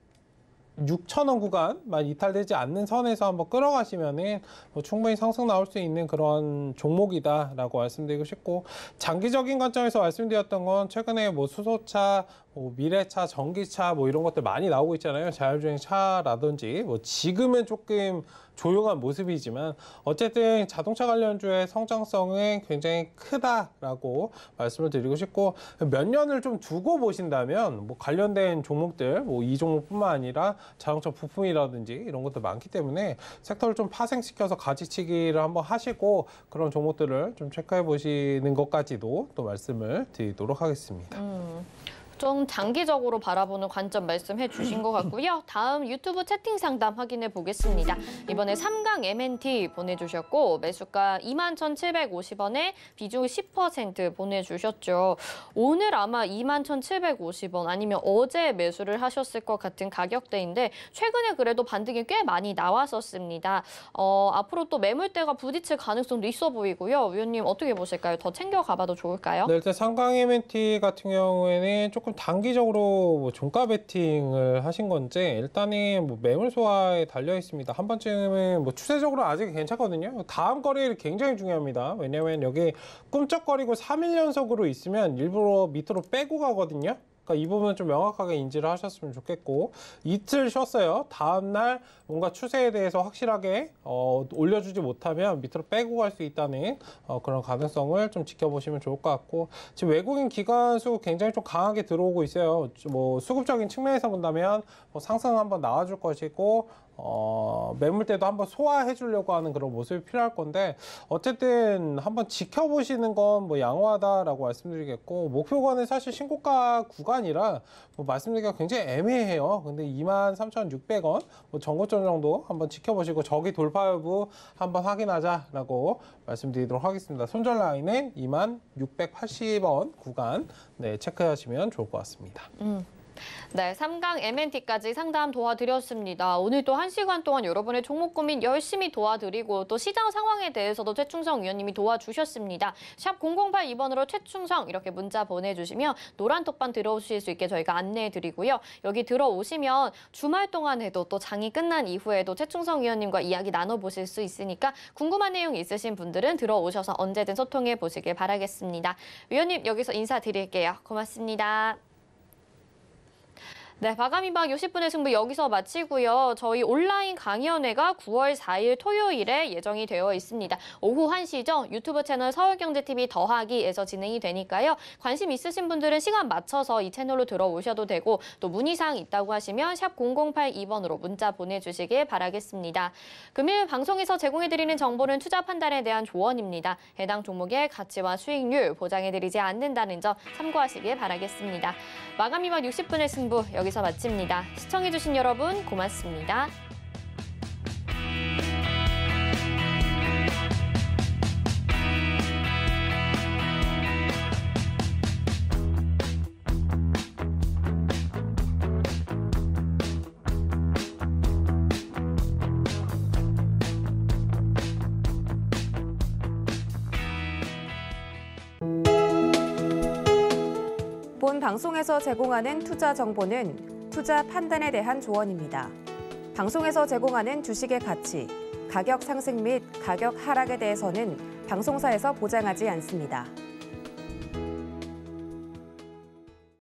6,000원 구간만 이탈되지 않는 선에서 한번 끌어가시면은 뭐 충분히 상승 나올 수 있는 그런 종목이다라고 말씀드리고 싶고, 장기적인 관점에서 말씀드렸던 건 최근에 뭐 수소차, 뭐 미래차, 전기차 뭐 이런 것들 많이 나오고 있잖아요. 자율주행 차라든지. 뭐 지금은 조금 조용한 모습이지만 어쨌든 자동차 관련주의 성장성은 굉장히 크다라고 말씀을 드리고 싶고, 몇 년을 좀 두고 보신다면 뭐 관련된 종목들, 뭐 이 종목뿐만 아니라 자동차 부품이라든지 이런 것들 많기 때문에 섹터를 좀 파생시켜서 가지치기를 한번 하시고 그런 종목들을 좀 체크해 보시는 것까지도 또 말씀을 드리도록 하겠습니다. 좀 장기적으로 바라보는 관점 말씀해 주신 것 같고요. 다음 유튜브 채팅 상담 확인해 보겠습니다. 이번에 3강 MNT 보내주셨고 매수가 21,750원에 비중 10% 보내주셨죠. 오늘 아마 21,750원 아니면 어제 매수를 하셨을 것 같은 가격대인데 최근에 그래도 반등이 꽤 많이 나왔었습니다. 앞으로 또 매물대가 부딪힐 가능성도 있어 보이고요. 위원님 어떻게 보실까요? 더 챙겨가봐도 좋을까요? 네, 일단 3강 MNT 같은 경우에는 조금 단기적으로 뭐 종가 베팅을 하신 건지 일단은 뭐 매물 소화에 달려 있습니다. 한 번쯤은 뭐 추세적으로 아직 괜찮거든요. 다음 거래일이 굉장히 중요합니다. 왜냐면 여기 꿈쩍거리고 3일 연속으로 있으면 일부러 밑으로 빼고 가거든요. 그러니까 이 부분 좀 명확하게 인지를 하셨으면 좋겠고, 이틀 쉬었어요. 다음 날 뭔가 추세에 대해서 확실하게 올려주지 못하면 밑으로 빼고 갈 수 있다는 그런 가능성을 좀 지켜보시면 좋을 것 같고, 지금 외국인 기관수 굉장히 좀 강하게 들어오고 있어요. 뭐 수급적인 측면에서 본다면 뭐 상승 한번 나와줄 것이고, 매물대도 한번 소화해 주려고 하는 그런 모습이 필요할 건데, 어쨌든 한번 지켜보시는 건 뭐 양호하다라고 말씀드리겠고, 목표가는 사실 신고가 구간이라 뭐 말씀드리기가 굉장히 애매해요. 근데 23,600원 뭐 전고점 정도 한번 지켜보시고, 저기 돌파 여부 한번 확인하자라고 말씀드리도록 하겠습니다. 손절 라인은 2680원 구간 체크하시면 좋을 것 같습니다. 네, 3강 MNT까지 상담 도와드렸습니다. 오늘 또 1시간 동안 여러분의 종목 고민 열심히 도와드리고 또 시장 상황에 대해서도 최충성 위원님이 도와주셨습니다. 샵 0082번으로 최충성 이렇게 문자 보내주시면 노란 톡방 들어오실 수 있게 저희가 안내해드리고요. 여기 들어오시면 주말 동안에도 또 장이 끝난 이후에도 최충성 위원님과 이야기 나눠보실 수 있으니까 궁금한 내용 있으신 분들은 들어오셔서 언제든 소통해 보시길 바라겠습니다. 위원님 여기서 인사드릴게요. 고맙습니다. 네, 마감이박 60분의 승부 여기서 마치고요. 저희 온라인 강연회가 9월 4일 토요일에 예정이 되어 있습니다. 오후 1시죠. 유튜브 채널 서울경제TV 더하기에서 진행이 되니까요. 관심 있으신 분들은 시간 맞춰서 이 채널로 들어오셔도 되고, 또 문의사항 있다고 하시면 샵 0082번으로 문자 보내주시길 바라겠습니다. 금일 방송에서 제공해드리는 정보는 투자 판단에 대한 조언입니다. 해당 종목의 가치와 수익률 보장해드리지 않는다는 점 참고하시길 바라겠습니다. 마감이박 60분의 승부 여기서 마칩니다. 시청해주신 여러분 고맙습니다. 본 방송에서 제공하는 투자 정보는 투자 판단에 대한 조언입니다. 방송에서 제공하는 주식의 가치, 가격 상승 및 가격 하락에 대해서는 방송사에서 보장하지 않습니다.